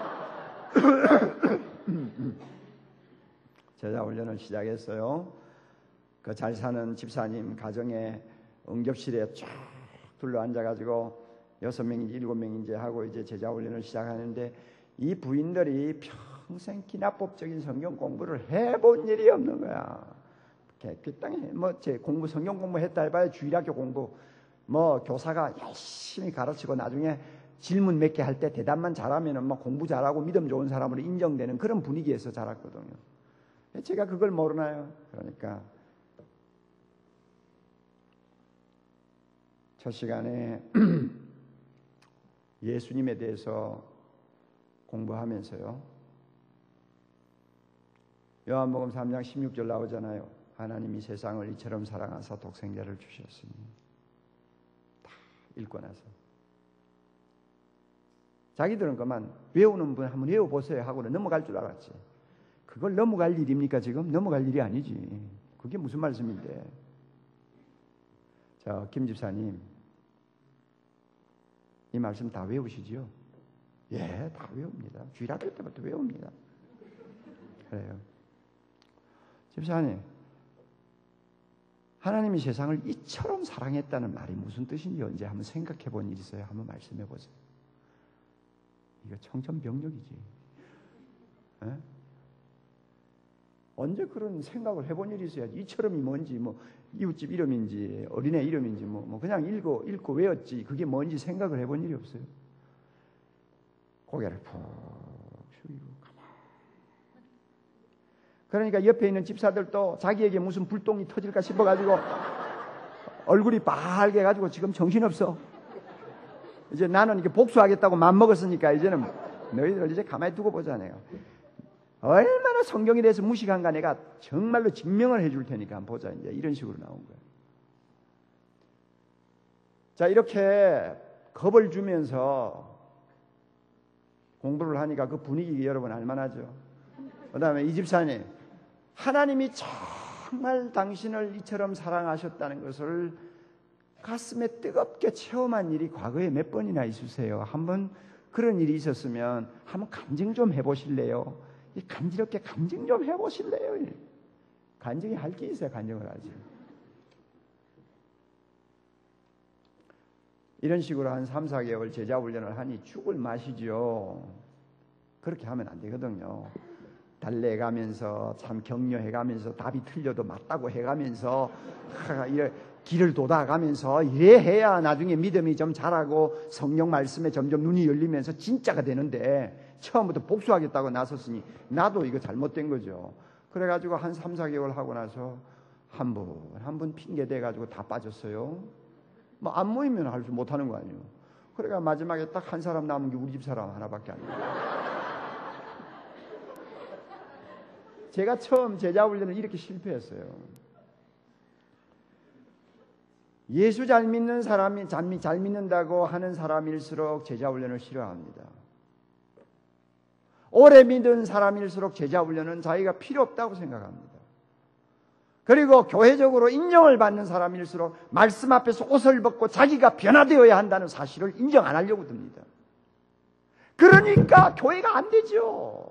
제자훈련을 시작했어요. 그 잘 사는 집사님 가정에 응접실에 쫙 둘러 앉아가지고 여섯 명인지 일곱 명인지 하고 이제 제자훈련을 시작하는데 이 부인들이 평생 기납법적인 성경 공부를 해본 일이 없는 거야. 그 땅에 뭐 제 공부 성경 공부했다 해봐야 주일학교 공부 뭐 교사가 열심히 가르치고 나중에 질문 몇 개 할 때 대답만 잘하면은 뭐 공부 잘하고 믿음 좋은 사람으로 인정되는 그런 분위기에서 자랐거든요. 제가 그걸 모르나요? 그러니까 첫 시간에 예수님에 대해서 공부하면서요. 요한복음 삼 장 십육 절 나오잖아요. 하나님이 세상을 이처럼 사랑하사 독생자를 주셨으니. 다 읽고 나서 자기들은 그만 외우는 분 한번 외워보세요 하고는 넘어갈 줄 알았지. 그걸 넘어갈 일입니까 지금? 넘어갈 일이 아니지. 그게 무슨 말씀인데. 자, 김 집사님 이 말씀 다 외우시지요? 예, 다 외웁니다. 주일학교 때부터 외웁니다. 그래요. 집사님, 하나님이 세상을 이처럼 사랑했다는 말이 무슨 뜻인지 언제 한번 생각해 본 일 있어요? 한번 말씀해 보세요. 이거 청천벽력이지. 에? 언제 그런 생각을 해본 일이 있어야지. 이처럼이 뭔지, 뭐 이웃집 이름인지 어린애 이름인지 뭐, 뭐 그냥 읽고 읽고 외웠지. 그게 뭔지 생각을 해본 일이 없어요. 고개를 푹 숙이고 가만. 그러니까 옆에 있는 집사들도 자기에게 무슨 불똥이 터질까 싶어가지고 얼굴이 빨개 가지고 지금 정신없어. 이제 나는 이렇게 복수하겠다고 맘먹었으니까 이제는 너희들 이제 가만히 두고 보자. 내가 얼마나 성경에 대해서 무식한가 내가 정말로 증명을 해줄 테니까 한번 보자. 이제 이런 식으로 나온 거예요. 자, 이렇게 겁을 주면서 공부를 하니까 그 분위기 여러분 알만하죠. 그 다음에 이 집사님, 하나님이 정말 당신을 이처럼 사랑하셨다는 것을 가슴에 뜨겁게 체험한 일이 과거에 몇 번이나 있으세요? 한번 그런 일이 있었으면 한번 간증 좀 해보실래요? 간지럽게 간증 좀 해보실래요? 간증이 할 게 있어야 간증을 하지. 이런 식으로 한 삼, 사 개월 제자 훈련을 하니 죽을 맛이죠. 그렇게 하면 안 되거든요. 달래가면서 참 격려해가면서 답이 틀려도 맞다고 해가면서 이래 길을 돋아가면서 이래 해야 나중에 믿음이 좀 자라고 성령 말씀에 점점 눈이 열리면서 진짜가 되는데 처음부터 복수하겠다고 나섰으니 나도 이거 잘못된 거죠. 그래가지고 한 삼, 사 개월 하고 나서 한 분 한 분 핑계 대가지고 다 빠졌어요. 뭐 안 모이면 할 수 못하는 거 아니에요. 그러니까 마지막에 딱 한 사람 남은 게 우리 집 사람 하나밖에 안 돼요. 제가 처음 제자 훈련을 이렇게 실패했어요. 예수 잘 믿는 사람이 잘 믿는다고 하는 사람일수록 제자 훈련을 싫어합니다. 오래 믿은 사람일수록 제자 훈련은 자기가 필요 없다고 생각합니다. 그리고 교회적으로 인정을 받는 사람일수록 말씀 앞에서 옷을 벗고 자기가 변화되어야 한다는 사실을 인정 안 하려고 듭니다. 그러니까 교회가 안 되죠.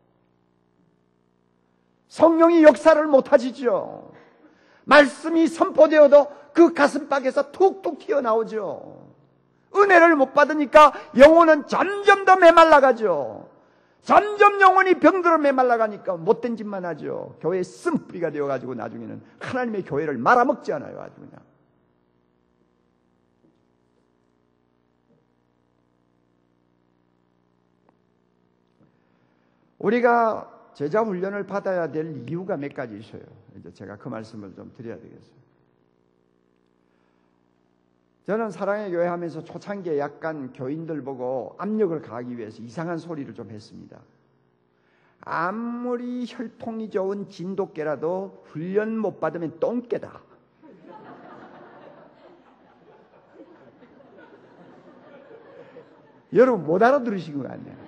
성령이 역사를 못 하시죠. 말씀이 선포되어도 그 가슴팍에서 툭툭 튀어나오죠. 은혜를 못 받으니까 영혼은 점점 더 메말라가죠. 점점 영혼이 병들어 메말라가니까 못된 짓만 하죠. 교회의 쓴뿌리가 되어가지고 나중에는 하나님의 교회를 말아먹지 않아요. 아주 그냥. 우리가 제자 훈련을 받아야 될 이유가 몇 가지 있어요. 이제 제가 그 말씀을 좀 드려야 되겠어요. 저는 사랑의 교회 하면서 초창기에 약간 교인들 보고 압력을 가하기 위해서 이상한 소리를 좀 했습니다. 아무리 혈통이 좋은 진돗개라도 훈련 못 받으면 똥개다. 여러분 못 알아들으신 거 아니에요?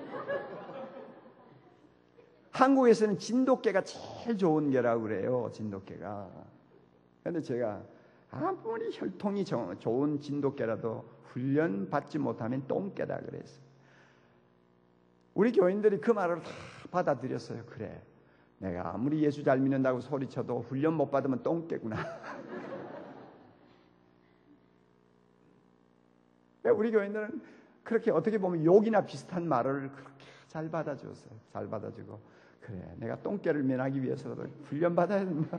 한국에서는 진돗개가 제일 좋은 개라고 그래요. 진돗개가. 그런데 제가 아무리 혈통이 좋은 진돗개라도 훈련 받지 못하면 똥개다 그랬어요. 우리 교인들이 그 말을 다 받아들였어요. 그래, 내가 아무리 예수 잘 믿는다고 소리쳐도 훈련 못 받으면 똥개구나. 우리 교인들은 그렇게 어떻게 보면 욕이나 비슷한 말을 그렇게 잘 받아줬어요. 잘 받아주고, 그래, 내가 똥개를 면하기 위해서도 훈련 받아야 된다.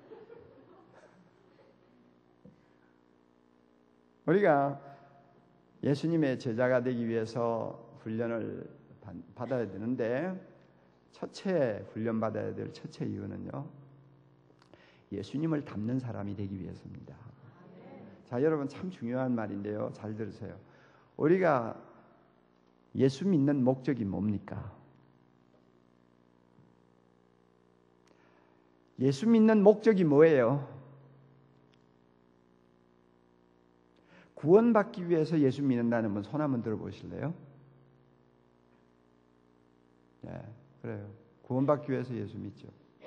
우리가 예수님의 제자가 되기 위해서 훈련을 받아야 되는데, 첫째 훈련 받아야 될 첫째 이유는요, 예수님을 닮는 사람이 되기 위해서입니다. 자, 여러분 참 중요한 말인데요, 잘 들으세요. 우리가 예수 믿는 목적이 뭡니까? 예수 믿는 목적이 뭐예요? 구원받기 위해서 예수 믿는다는 분 손 한번 들어보실래요? 네, 그래요. 구원받기 위해서 예수 믿죠.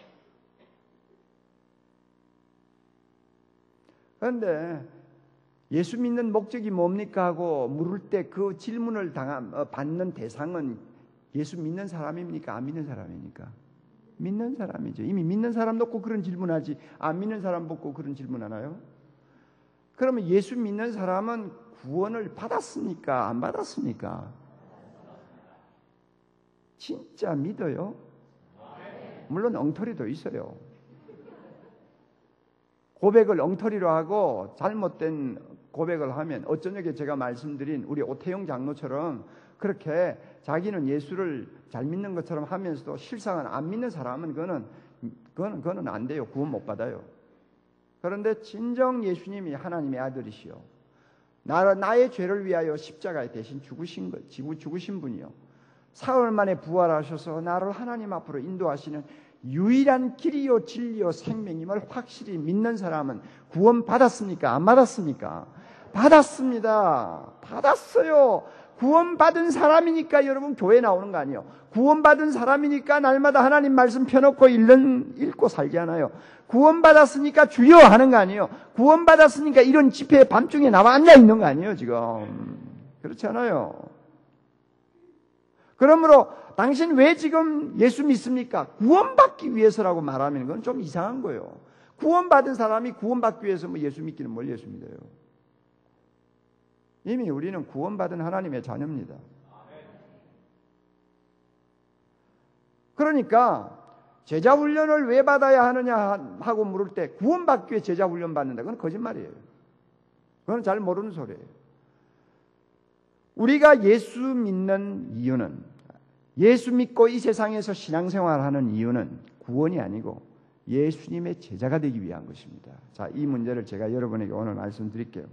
그런데 예수 믿는 목적이 뭡니까 하고 물을 때 그 질문을 당한, 받는 대상은 예수 믿는 사람입니까? 안 믿는 사람입니까? 믿는 사람이죠. 이미 믿는 사람 놓고 그런 질문하지, 안 믿는 사람 놓고 그런 질문하나요? 그러면 예수 믿는 사람은 구원을 받았습니까? 안 받았습니까? 진짜 믿어요? 물론 엉터리도 있어요. 고백을 엉터리로 하고 잘못된 고백을 하면, 어쩌냐게 제가 말씀드린 우리 오태영 장로처럼 그렇게 자기는 예수를 잘 믿는 것처럼 하면서도 실상은 안 믿는 사람은 그거는 그거는 그거는 안 돼요. 구원 못 받아요. 그런데 진정 예수님이 하나님의 아들이시요, 나, 나의 죄를 위하여 십자가에 대신 죽으신 것, 죽으신 분이요, 사흘 만에 부활하셔서 나를 하나님 앞으로 인도하시는 유일한 길이요 진리요 생명임을 확실히 믿는 사람은 구원 받았습니까? 안 받았습니까? 받았습니다. 받았어요. 구원받은 사람이니까 여러분 교회 나오는 거 아니에요. 구원받은 사람이니까 날마다 하나님 말씀 펴놓고 읽는, 읽고 살지 않아요. 구원받았으니까 주여 하는 거 아니에요. 구원받았으니까 이런 집회에 밤중에 나와 앉아 있는 거 아니에요 지금. 그렇지 않아요. 그러므로 당신 왜 지금 예수 믿습니까? 구원받기 위해서라고 말하면 그건 좀 이상한 거예요. 구원받은 사람이 구원받기 위해서 뭐 예수 믿기는 뭘 예수 믿어요? 이미 우리는 구원받은 하나님의 자녀입니다. 그러니까 제자 훈련을 왜 받아야 하느냐 하고 물을 때 구원받기 위해 제자 훈련 받는다. 그건 거짓말이에요. 그건 잘 모르는 소리예요. 우리가 예수 믿는 이유는, 예수 믿고 이 세상에서 신앙생활하는 이유는 구원이 아니고 예수님의 제자가 되기 위한 것입니다. 자, 이 문제를 제가 여러분에게 오늘 말씀드릴게요.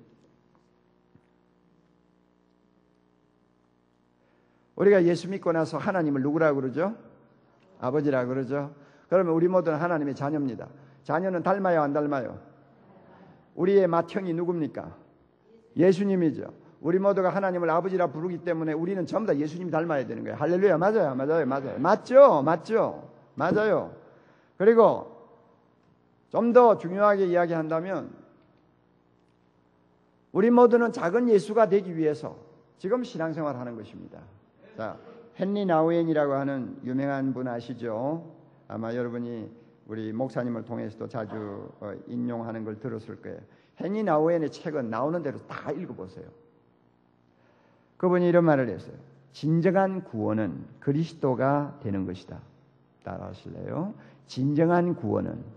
우리가 예수 믿고 나서 하나님을 누구라고 그러죠? 아버지라고 그러죠. 그러면 우리 모두는 하나님의 자녀입니다. 자녀는 닮아요, 안 닮아요? 우리의 맏형이 누굽니까? 예수님이죠. 우리 모두가 하나님을 아버지라 부르기 때문에 우리는 전부 다 예수님 닮아야 되는 거예요. 할렐루야. 맞아요, 맞아요, 맞아요. 맞죠, 맞죠, 맞아요. 그리고 좀 더 중요하게 이야기한다면 우리 모두는 작은 예수가 되기 위해서 지금 신앙생활을 하는 것입니다. 자, 헨리 나우엔이라고 하는 유명한 분 아시죠? 아마 여러분이 우리 목사님을 통해서도 자주 인용하는 걸 들었을 거예요. 헨리 나우엔의 책은 나오는 대로 다 읽어보세요. 그분이 이런 말을 했어요. 진정한 구원은 그리스도가 되는 것이다. 따라하실래요? 진정한 구원은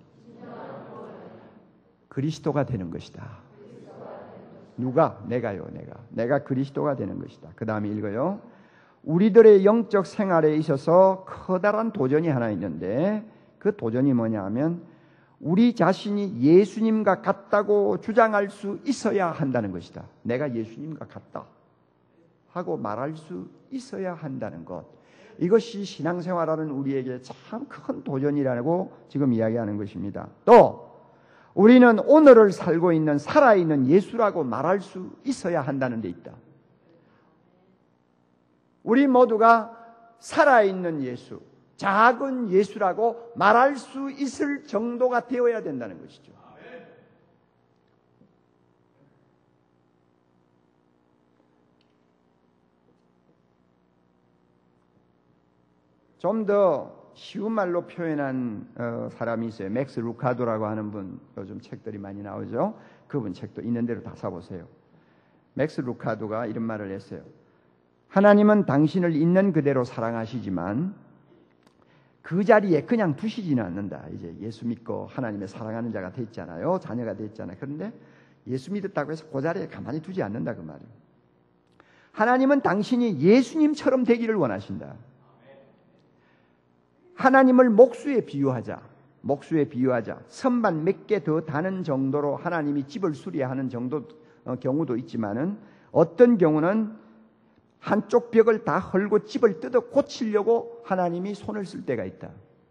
그리스도가 되는 것이다. 누가? 내가요, 내가. 내가 그리스도가 되는 것이다. 그 다음에 읽어요. 우리들의 영적 생활에 있어서 커다란 도전이 하나 있는데 그 도전이 뭐냐 하면 우리 자신이 예수님과 같다고 주장할 수 있어야 한다는 것이다. 내가 예수님과 같다 하고 말할 수 있어야 한다는 것. 이것이 신앙생활하는 우리에게 참 큰 도전이라고 지금 이야기하는 것입니다. 또 우리는 오늘을 살고 있는 살아있는 예수라고 말할 수 있어야 한다는 데 있다. 우리 모두가 살아있는 예수, 작은 예수라고 말할 수 있을 정도가 되어야 된다는 것이죠. 좀 더 쉬운 말로 표현한 어, 사람이 있어요. 맥스 루카도라고 하는 분, 요즘 책들이 많이 나오죠. 그분 책도 있는 대로 다 사보세요. 맥스 루카도가 이런 말을 했어요. 하나님은 당신을 있는 그대로 사랑하시지만 그 자리에 그냥 두시지는 않는다. 이제 예수 믿고 하나님의 사랑하는 자가 됐잖아요. 자녀가 됐잖아요. 그런데 예수 믿었다고 해서 그 자리에 가만히 두지 않는다 그 말이에요. 하나님은 당신이 예수님처럼 되기를 원하신다. 하나님을 목수에 비유하자. 목수에 비유하자. 선반 몇 개 더 다는 정도로 하나님이 집을 수리하는 정도 어, 경우도 있지만은 어떤 경우는 한쪽 벽을 다 헐고 집을 뜯어 고치려고 하나님이 손을 쓸 때가 있다.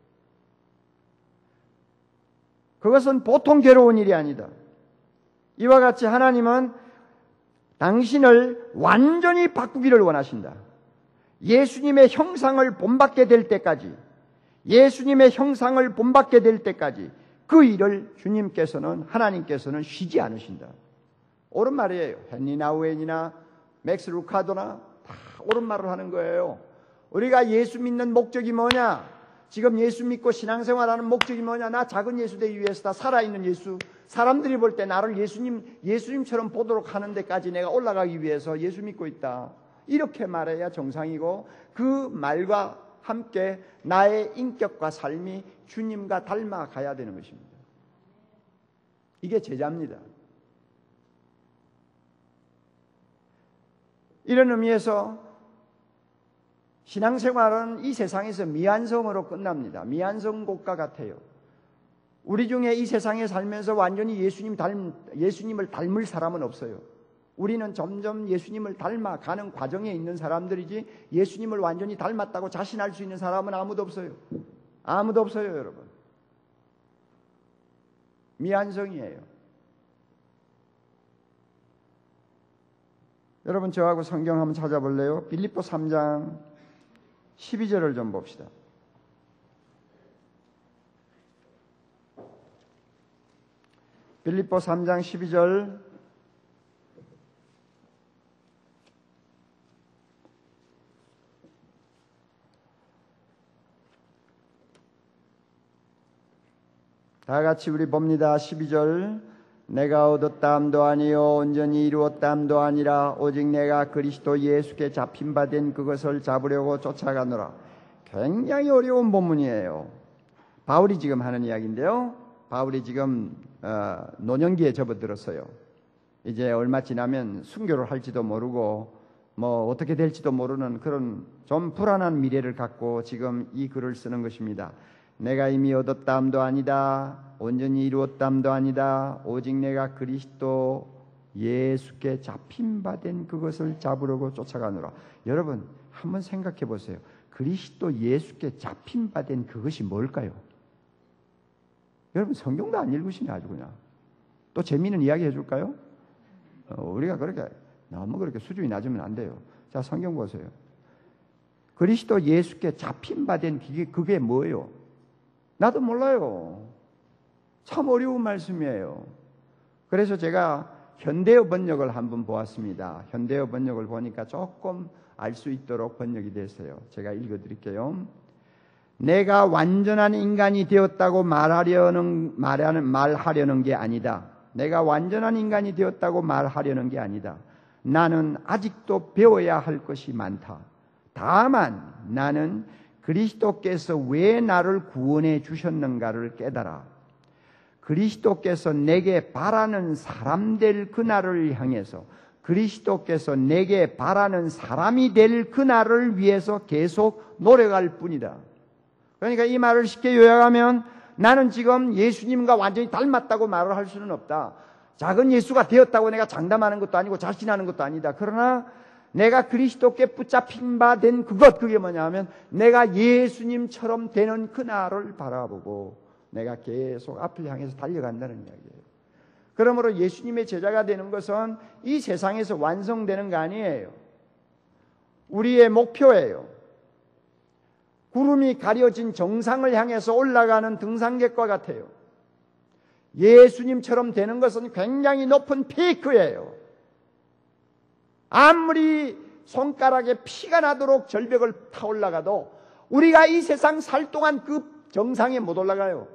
그것은 보통 괴로운 일이 아니다. 이와 같이 하나님은 당신을 완전히 바꾸기를 원하신다. 예수님의 형상을 본받게 될 때까지, 예수님의 형상을 본받게 될 때까지 그 일을 주님께서는, 하나님께서는 쉬지 않으신다. 옳은 말이에요. 헨리 나우엔이나 맥스 루카도나 다 옳은 말을 하는 거예요. 우리가 예수 믿는 목적이 뭐냐? 지금 예수 믿고 신앙생활하는 목적이 뭐냐? 나 작은 예수 되기 위해서다. 살아있는 예수. 사람들이 볼 때 나를 예수님, 예수님처럼 보도록 하는 데까지 내가 올라가기 위해서 예수 믿고 있다. 이렇게 말해야 정상이고, 그 말과 함께 나의 인격과 삶이 주님과 닮아가야 되는 것입니다. 이게 제자입니다. 이런 의미에서 신앙생활은 이 세상에서 미완성으로 끝납니다. 미완성곡과 같아요. 우리 중에 이 세상에 살면서 완전히 예수님 닮, 예수님을 닮을 사람은 없어요. 우리는 점점 예수님을 닮아가는 과정에 있는 사람들이지 예수님을 완전히 닮았다고 자신할 수 있는 사람은 아무도 없어요. 아무도 없어요, 여러분. 미완성이에요. 여러분 저하고 성경 한번 찾아볼래요? 빌립보 삼 장 십이 절을 좀 봅시다. 빌립보 삼 장 십이 절. 다 같이 우리 봅니다. 십이 절. 내가 얻었다함도 아니요 온전히 이루었다함도 아니라 오직 내가 그리스도 예수께 잡힌 바 된 그것을 잡으려고 쫓아가노라. 굉장히 어려운 본문이에요. 바울이 지금 하는 이야기인데요. 바울이 지금 어, 노년기에 접어들었어요. 이제 얼마 지나면 순교를 할지도 모르고 뭐 어떻게 될지도 모르는 그런 좀 불안한 미래를 갖고 지금 이 글을 쓰는 것입니다. 내가 이미 얻었다함도 아니다. 온전히 이루었다함도 아니다. 오직 내가 그리스도 예수께 잡힌 바 된 그것을 잡으려고 쫓아가노라. 여러분 한번 생각해 보세요. 그리스도 예수께 잡힌 바 된 그것이 뭘까요? 여러분 성경도 안 읽으시네 아주 그냥. 또 재미있는 이야기 해줄까요? 어, 우리가 그렇게 너무 그렇게 수준이 낮으면 안 돼요. 자 성경 보세요. 그리스도 예수께 잡힌 바 된 그게, 그게 뭐예요? 나도 몰라요. 참 어려운 말씀이에요. 그래서 제가 현대어 번역을 한번 보았습니다. 현대어 번역을 보니까 조금 알 수 있도록 번역이 됐어요. 제가 읽어드릴게요. 내가 완전한 인간이 되었다고 말하려는, 말하는, 말하려는 게 아니다. 내가 완전한 인간이 되었다고 말하려는 게 아니다. 나는 아직도 배워야 할 것이 많다. 다만 나는 그리스도께서 왜 나를 구원해 주셨는가를 깨달아 그리스도께서 내게 바라는 사람 될 그날을 향해서 그리스도께서 내게 바라는 사람이 될 그날을 위해서 계속 노력할 뿐이다. 그러니까 이 말을 쉽게 요약하면 나는 지금 예수님과 완전히 닮았다고 말을 할 수는 없다. 작은 예수가 되었다고 내가 장담하는 것도 아니고 자신하는 것도 아니다. 그러나 내가 그리스도께 붙잡힌 바 된 그것, 그게 뭐냐면 내가 예수님처럼 되는 그날을 바라보고 내가 계속 앞을 향해서 달려간다는 이야기예요. 그러므로 예수님의 제자가 되는 것은 이 세상에서 완성되는 거 아니에요. 우리의 목표예요. 구름이 가려진 정상을 향해서 올라가는 등산객과 같아요. 예수님처럼 되는 것은 굉장히 높은 피크예요. 아무리 손가락에 피가 나도록 절벽을 타 올라가도 우리가 이 세상 살 동안 그 정상에 못 올라가요.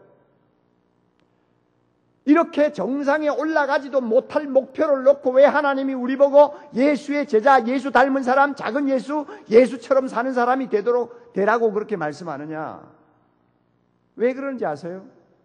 이렇게 정상에 올라가지도 못할 목표를 놓고 왜 하나님이 우리 보고 예수의 제자, 예수 닮은 사람, 작은 예수, 예수처럼 사는 사람이 되도록 되라고 그렇게 말씀하느냐? 왜 그런지 아세요?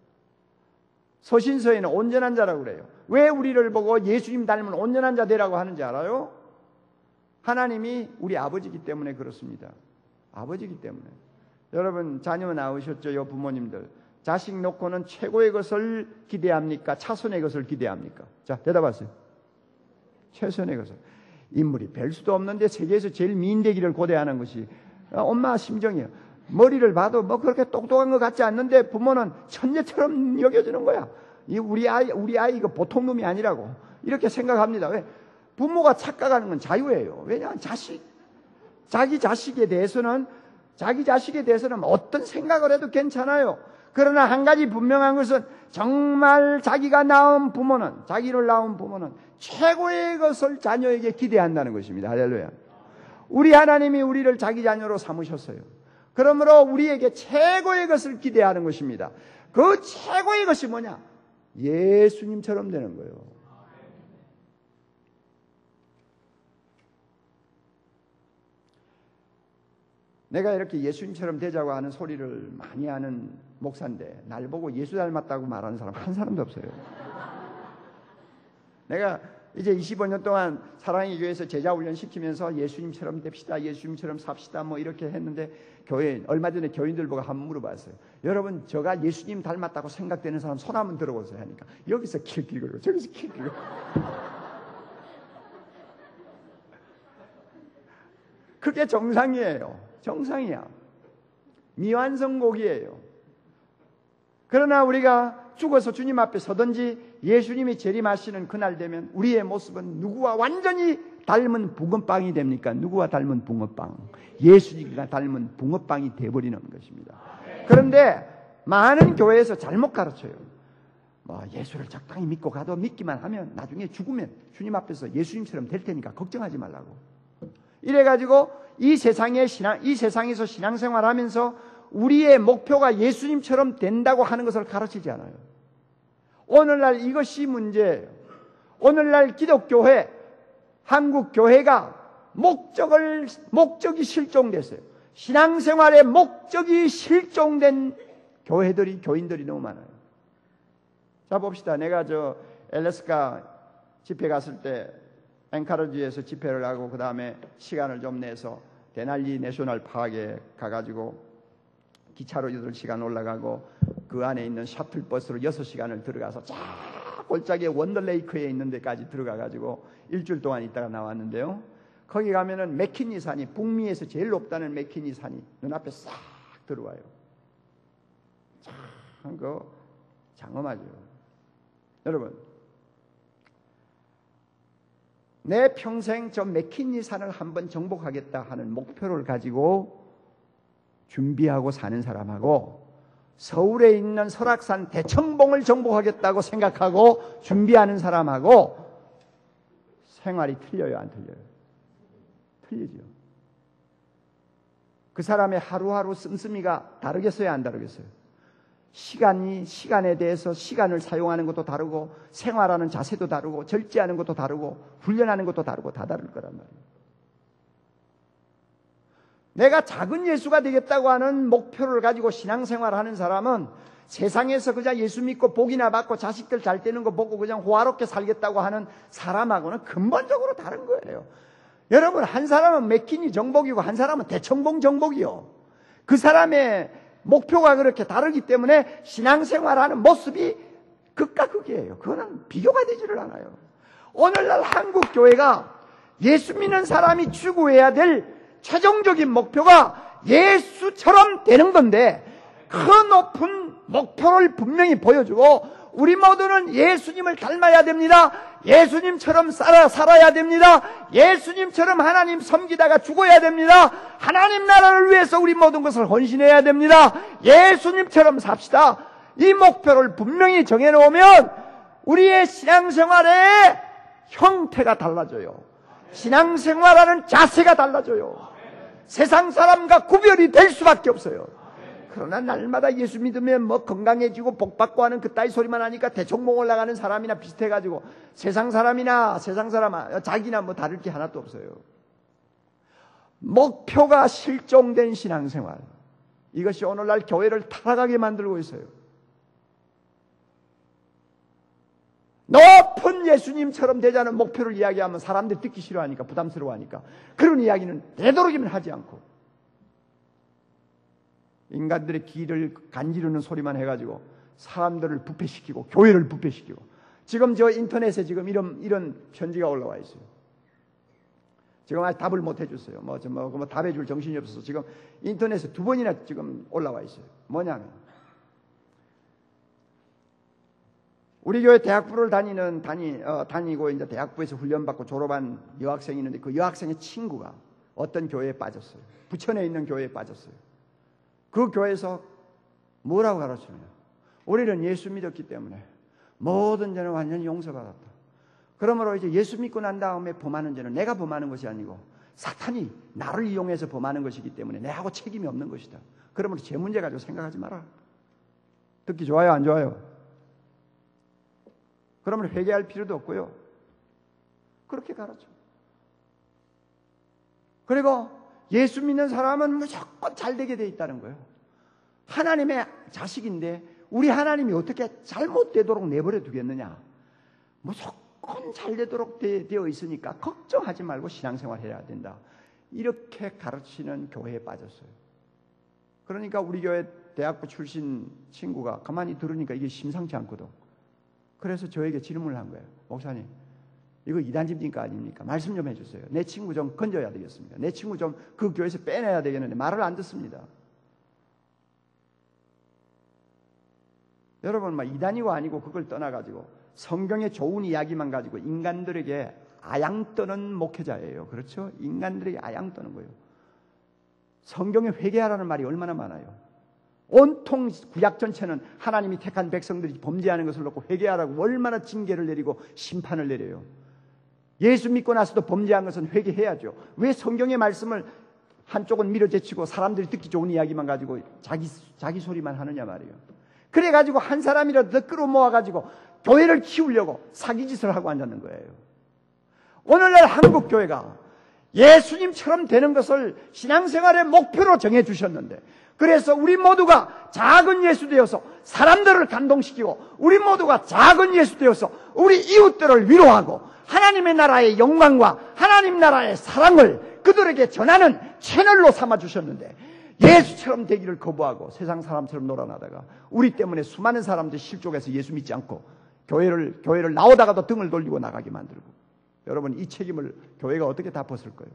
서신서에는 온전한 자라고 그래요. 왜 우리를 보고 예수님 닮은 온전한 자 되라고 하는지 알아요? 하나님이 우리 아버지이기 때문에 그렇습니다. 아버지이기 때문에. 여러분 자녀 낳으셨죠? 요 부모님들. 자식 놓고는 최고의 것을 기대합니까? 차선의 것을 기대합니까? 자, 대답하세요. 최선의 것을. 인물이 별 수도 없는데 세계에서 제일 미인되기를 고대하는 것이 엄마 심정이에요. 머리를 봐도 뭐 그렇게 똑똑한 것 같지 않는데 부모는 천재처럼 여겨주는 거야. 이 우리 아이, 우리 아이 이거 보통 놈이 아니라고. 이렇게 생각합니다. 왜? 부모가 착각하는 건 자유예요. 왜냐하면 자식, 자기 자식에 대해서는, 자기 자식에 대해서는 어떤 생각을 해도 괜찮아요. 그러나 한 가지 분명한 것은 정말 자기가 낳은 부모는, 자기를 낳은 부모는 최고의 것을 자녀에게 기대한다는 것입니다. 할렐루야. 우리 하나님이 우리를 자기 자녀로 삼으셨어요. 그러므로 우리에게 최고의 것을 기대하는 것입니다. 그 최고의 것이 뭐냐? 예수님처럼 되는 거예요. 내가 이렇게 예수님처럼 되자고 하는 소리를 많이 하는 목사인데 날 보고 예수 닮았다고 말하는 사람 한 사람도 없어요. 내가 이제 이십오 년 동안 사랑의 교회에서 제자 훈련 시키면서 예수님처럼 됩시다, 예수님처럼 삽시다 뭐 이렇게 했는데 교회 얼마 전에 교인들 보고 한번 물어봤어요. 여러분 저가 예수님 닮았다고 생각되는 사람 손 한번 들어보세요 하니까 여기서 킬킬거리고 저기서 킬킬거리고 그게 정상이에요. 정상이야. 미완성곡이에요. 그러나 우리가 죽어서 주님 앞에 서든지 예수님이 재림하시는 그날 되면 우리의 모습은 누구와 완전히 닮은 붕어빵이 됩니까? 누구와 닮은 붕어빵? 예수님과 닮은 붕어빵이 되어버리는 것입니다. 그런데 많은 교회에서 잘못 가르쳐요. 뭐 예수를 적당히 믿고 가도 믿기만 하면 나중에 죽으면 주님 앞에서 예수님처럼 될 테니까 걱정하지 말라고. 이래가지고 이 세상의 신앙, 이 세상에서 신앙생활하면서 우리의 목표가 예수님처럼 된다고 하는 것을 가르치지 않아요. 오늘날 이것이 문제예요. 오늘날 기독교회, 한국교회가 목적을, 목적이 실종됐어요. 신앙생활의 목적이 실종된 교회들이, 교인들이 너무 많아요. 자, 봅시다. 내가 저 엘래스카 집회 갔을 때 앵카러지에서 집회를 하고 그 다음에 시간을 좀 내서 데날리 내셔널 파크에 가가지고 기차로 여덟 시간 올라가고 그 안에 있는 셔틀버스로 여섯 시간을 들어가서 쫙 골짜기에 원더레이크에 있는 데까지 들어가가지고 일주일 동안 있다가 나왔는데요. 거기 가면은 맥키니 산이, 북미에서 제일 높다는 맥키니 산이 눈앞에 싹 들어와요. 참, 그 장엄하죠. 여러분, 내 평생 저 맥키니 산을 한번 정복하겠다 하는 목표를 가지고 준비하고 사는 사람하고 서울에 있는 설악산 대청봉을 정복하겠다고 생각하고 준비하는 사람하고 생활이 틀려요, 안 틀려요? 틀리죠. 그 사람의 하루하루 씀씀이가 다르겠어요, 안 다르겠어요? 시간이, 시간에 대해서 시간을 사용하는 것도 다르고 생활하는 자세도 다르고 절제하는 것도 다르고 훈련하는 것도 다르고 다 다를 거란 말이에요. 내가 작은 예수가 되겠다고 하는 목표를 가지고 신앙생활하는 사람은 세상에서 그냥 예수 믿고 복이나 받고 자식들 잘 되는 거 보고 그냥 호화롭게 살겠다고 하는 사람하고는 근본적으로 다른 거예요. 여러분, 한 사람은 맥키니 정복이고 한 사람은 대청봉 정복이요. 그 사람의 목표가 그렇게 다르기 때문에 신앙생활하는 모습이 극과 극이에요. 그거는 비교가 되지를 않아요. 오늘날 한국 교회가 예수 믿는 사람이 추구해야 될 최종적인 목표가 예수처럼 되는 건데 그 높은 목표를 분명히 보여주고 우리 모두는 예수님을 닮아야 됩니다. 예수님처럼 살아, 살아야 됩니다. 예수님처럼 하나님 섬기다가 죽어야 됩니다. 하나님 나라를 위해서 우리 모든 것을 헌신해야 됩니다. 예수님처럼 삽시다. 이 목표를 분명히 정해놓으면 우리의 신앙생활의 형태가 달라져요. 신앙생활하는 자세가 달라져요. 세상 사람과 구별이 될 수밖에 없어요. 그러나 날마다 예수 믿으면 뭐 건강해지고 복받고 하는 그따위 소리만 하니까 대청봉 올라가는 사람이나 비슷해가지고 세상 사람이나 세상 사람 자기나 뭐 다를 게 하나도 없어요. 목표가 실종된 신앙생활, 이것이 오늘날 교회를 타락하게 만들고 있어요. 높은 예수님처럼 되자는 목표를 이야기하면 사람들이 듣기 싫어하니까, 부담스러워하니까 그런 이야기는 되도록이면 하지 않고 인간들의 기를 간지르는 소리만 해가지고 사람들을 부패시키고 교회를 부패시키고, 지금 저 인터넷에 지금 이런 이런 편지가 올라와 있어요. 지금 아직 답을 못 해줬어요. 뭐, 뭐, 뭐 답해줄 정신이 없어서 지금 인터넷에 두 번이나 지금 올라와 있어요. 뭐냐면 우리 교회 대학부를 다니는 다니 어, 다니고 이제 대학부에서 훈련받고 졸업한 여학생이 있는데 그 여학생의 친구가 어떤 교회에 빠졌어요. 부천에 있는 교회에 빠졌어요. 그 교회에서 뭐라고 가르치느냐? 우리는 예수 믿었기 때문에 모든 죄는 완전히 용서받았다. 그러므로 이제 예수 믿고 난 다음에 범하는 죄는 내가 범하는 것이 아니고 사탄이 나를 이용해서 범하는 것이기 때문에 내하고 책임이 없는 것이다. 그러므로 죄 문제 가지고 생각하지 마라. 듣기 좋아요, 안 좋아요? 그러면 회개할 필요도 없고요. 그렇게 가르쳐. 그리고 예수 믿는 사람은 무조건 잘 되게 돼 있다는 거예요. 하나님의 자식인데 우리 하나님이 어떻게 잘못되도록 내버려 두겠느냐. 무조건 잘 되도록 되어 있으니까 걱정하지 말고 신앙생활 해야 된다. 이렇게 가르치는 교회에 빠졌어요. 그러니까 우리 교회 대학부 출신 친구가 가만히 들으니까 이게 심상치 않거든. 그래서 저에게 질문을 한 거예요. 목사님, 이거 이단집니까 아닙니까? 말씀 좀 해주세요. 내 친구 좀 건져야 되겠습니다. 내 친구 좀 그 교회에서 빼내야 되겠는데 말을 안 듣습니다. 여러분, 막 이단이고 아니고 그걸 떠나가지고 성경의 좋은 이야기만 가지고 인간들에게 아양 떠는 목회자예요. 그렇죠? 인간들에게 아양 떠는 거예요. 성경에 회개하라는 말이 얼마나 많아요. 온통 구약 전체는 하나님이 택한 백성들이 범죄하는 것을 놓고 회개하라고 얼마나 징계를 내리고 심판을 내려요. 예수 믿고 나서도 범죄한 것은 회개해야죠. 왜 성경의 말씀을 한쪽은 밀어제치고 사람들이 듣기 좋은 이야기만 가지고 자기, 자기 소리만 하느냐 말이에요. 그래가지고 한 사람이라도 더 끌어모아가지고 교회를 키우려고 사기짓을 하고 앉았는 거예요. 오늘날 한국 교회가 예수님처럼 되는 것을 신앙생활의 목표로 정해주셨는데, 그래서 우리 모두가 작은 예수 되어서 사람들을 감동시키고, 우리 모두가 작은 예수 되어서 우리 이웃들을 위로하고, 하나님의 나라의 영광과 하나님 나라의 사랑을 그들에게 전하는 채널로 삼아주셨는데, 예수처럼 되기를 거부하고 세상 사람처럼 놀아나다가 우리 때문에 수많은 사람들이 실족해서 예수 믿지 않고 교회를, 교회를 나오다가도 등을 돌리고 나가게 만들고, 여러분, 이 책임을 교회가 어떻게 다 벗을 거예요?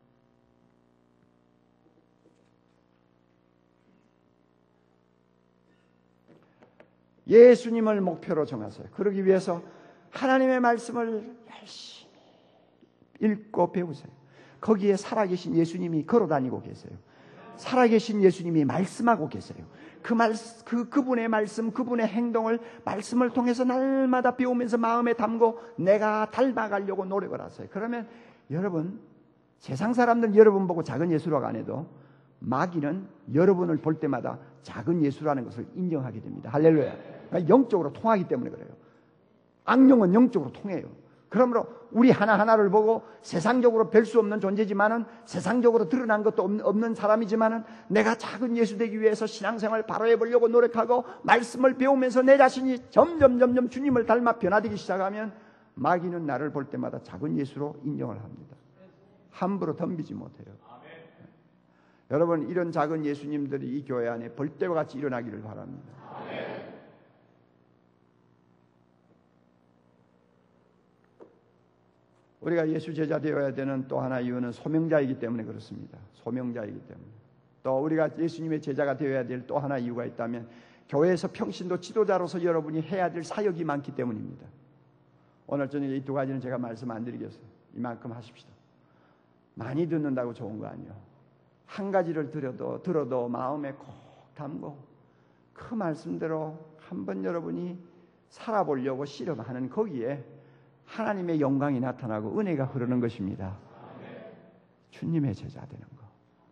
예수님을 목표로 정하세요. 그러기 위해서 하나님의 말씀을 열심히 읽고 배우세요. 거기에 살아계신 예수님이 걸어다니고 계세요. 살아계신 예수님이 말씀하고 계세요. 그 말, 그, 그분의 말씀, 그분의 행동을 말씀을 통해서 날마다 배우면서 마음에 담고 내가 닮아가려고 노력을 하세요. 그러면 여러분, 세상 사람들은 여러분 보고 작은 예수라고 안 해도 마귀는 여러분을 볼 때마다 작은 예수라는 것을 인정하게 됩니다. 할렐루야. 그러니까 영적으로 통하기 때문에 그래요. 악령은 영적으로 통해요. 그러므로 우리 하나하나를 보고 세상적으로 뵐 수 없는 존재지만은, 세상적으로 드러난 것도 없는 사람이지만은, 내가 작은 예수 되기 위해서 신앙생활 바로 해보려고 노력하고 말씀을 배우면서 내 자신이 점점 점점 주님을 닮아 변화되기 시작하면 마귀는 나를 볼 때마다 작은 예수로 인정을 합니다. 함부로 덤비지 못해요. 네. 여러분, 이런 작은 예수님들이 이 교회 안에 벌떼와 같이 일어나기를 바랍니다. 우리가 예수 제자 되어야 되는 또 하나 이유는 소명자이기 때문에 그렇습니다. 소명자이기 때문에. 또 우리가 예수님의 제자가 되어야 될 또 하나 이유가 있다면, 교회에서 평신도 지도자로서 여러분이 해야 될 사역이 많기 때문입니다. 오늘 저녁에 이 두 가지는 제가 말씀 안 드리겠어요. 이만큼 하십시다. 많이 듣는다고 좋은 거 아니에요. 한 가지를 들어도 들어도 마음에 콕 담고 그 말씀대로 한번 여러분이 살아보려고 실험하는, 거기에 하나님의 영광이 나타나고 은혜가 흐르는 것입니다. 주님의 제자 되는 거.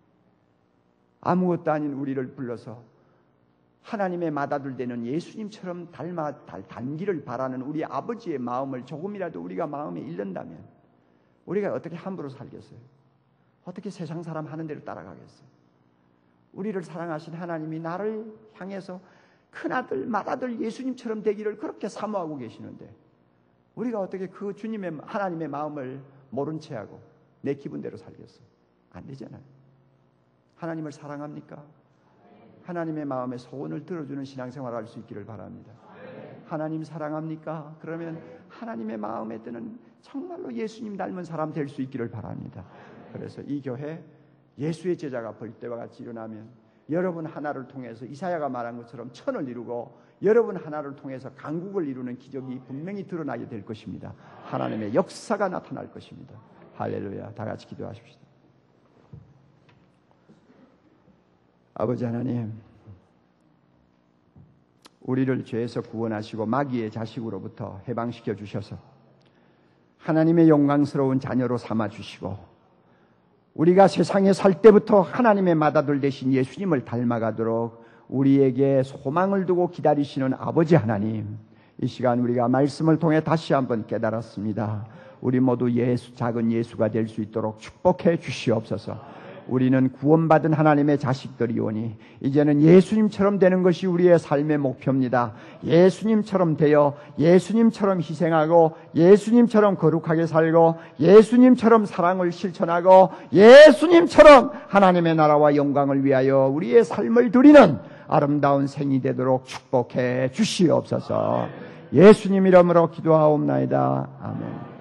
아무것도 아닌 우리를 불러서 하나님의 맏아들 되는 예수님처럼 닮아 닮기를 바라는 우리 아버지의 마음을 조금이라도 우리가 마음에 잃는다면 우리가 어떻게 함부로 살겠어요? 어떻게 세상 사람 하는 대로 따라가겠어요? 우리를 사랑하신 하나님이 나를 향해서 큰아들 맏아들 예수님처럼 되기를 그렇게 사모하고 계시는데, 우리가 어떻게 그 주님의 하나님의 마음을 모른 채 하고 내 기분대로 살겠어요? 안 되잖아요. 하나님을 사랑합니까? 하나님의 마음의 소원을 들어주는 신앙생활을 할 수 있기를 바랍니다. 하나님 사랑합니까? 그러면 하나님의 마음에 드는 정말로 예수님 닮은 사람 될 수 있기를 바랍니다. 그래서 이 교회 예수의 제자가 벌떼와 같이 일어나면 여러분 하나를 통해서 이사야가 말한 것처럼 천을 이루고 여러분 하나를 통해서 강국을 이루는 기적이 분명히 드러나게 될 것입니다. 하나님의 역사가 나타날 것입니다. 할렐루야. 다 같이 기도하십시다. 아버지 하나님, 우리를 죄에서 구원하시고 마귀의 자식으로부터 해방시켜 주셔서 하나님의 영광스러운 자녀로 삼아 주시고, 우리가 세상에 살 때부터 하나님의 맏아들 되신 예수님을 닮아가도록 우리에게 소망을 두고 기다리시는 아버지 하나님, 이 시간 우리가 말씀을 통해 다시 한번 깨달았습니다. 우리 모두 예수, 작은 예수가 될 수 있도록 축복해 주시옵소서. 우리는 구원받은 하나님의 자식들이오니 이제는 예수님처럼 되는 것이 우리의 삶의 목표입니다. 예수님처럼 되어 예수님처럼 희생하고 예수님처럼 거룩하게 살고 예수님처럼 사랑을 실천하고 예수님처럼 하나님의 나라와 영광을 위하여 우리의 삶을 드리는 아름다운 생이 되도록 축복해 주시옵소서. 예수님 이름으로 기도하옵나이다. 아멘.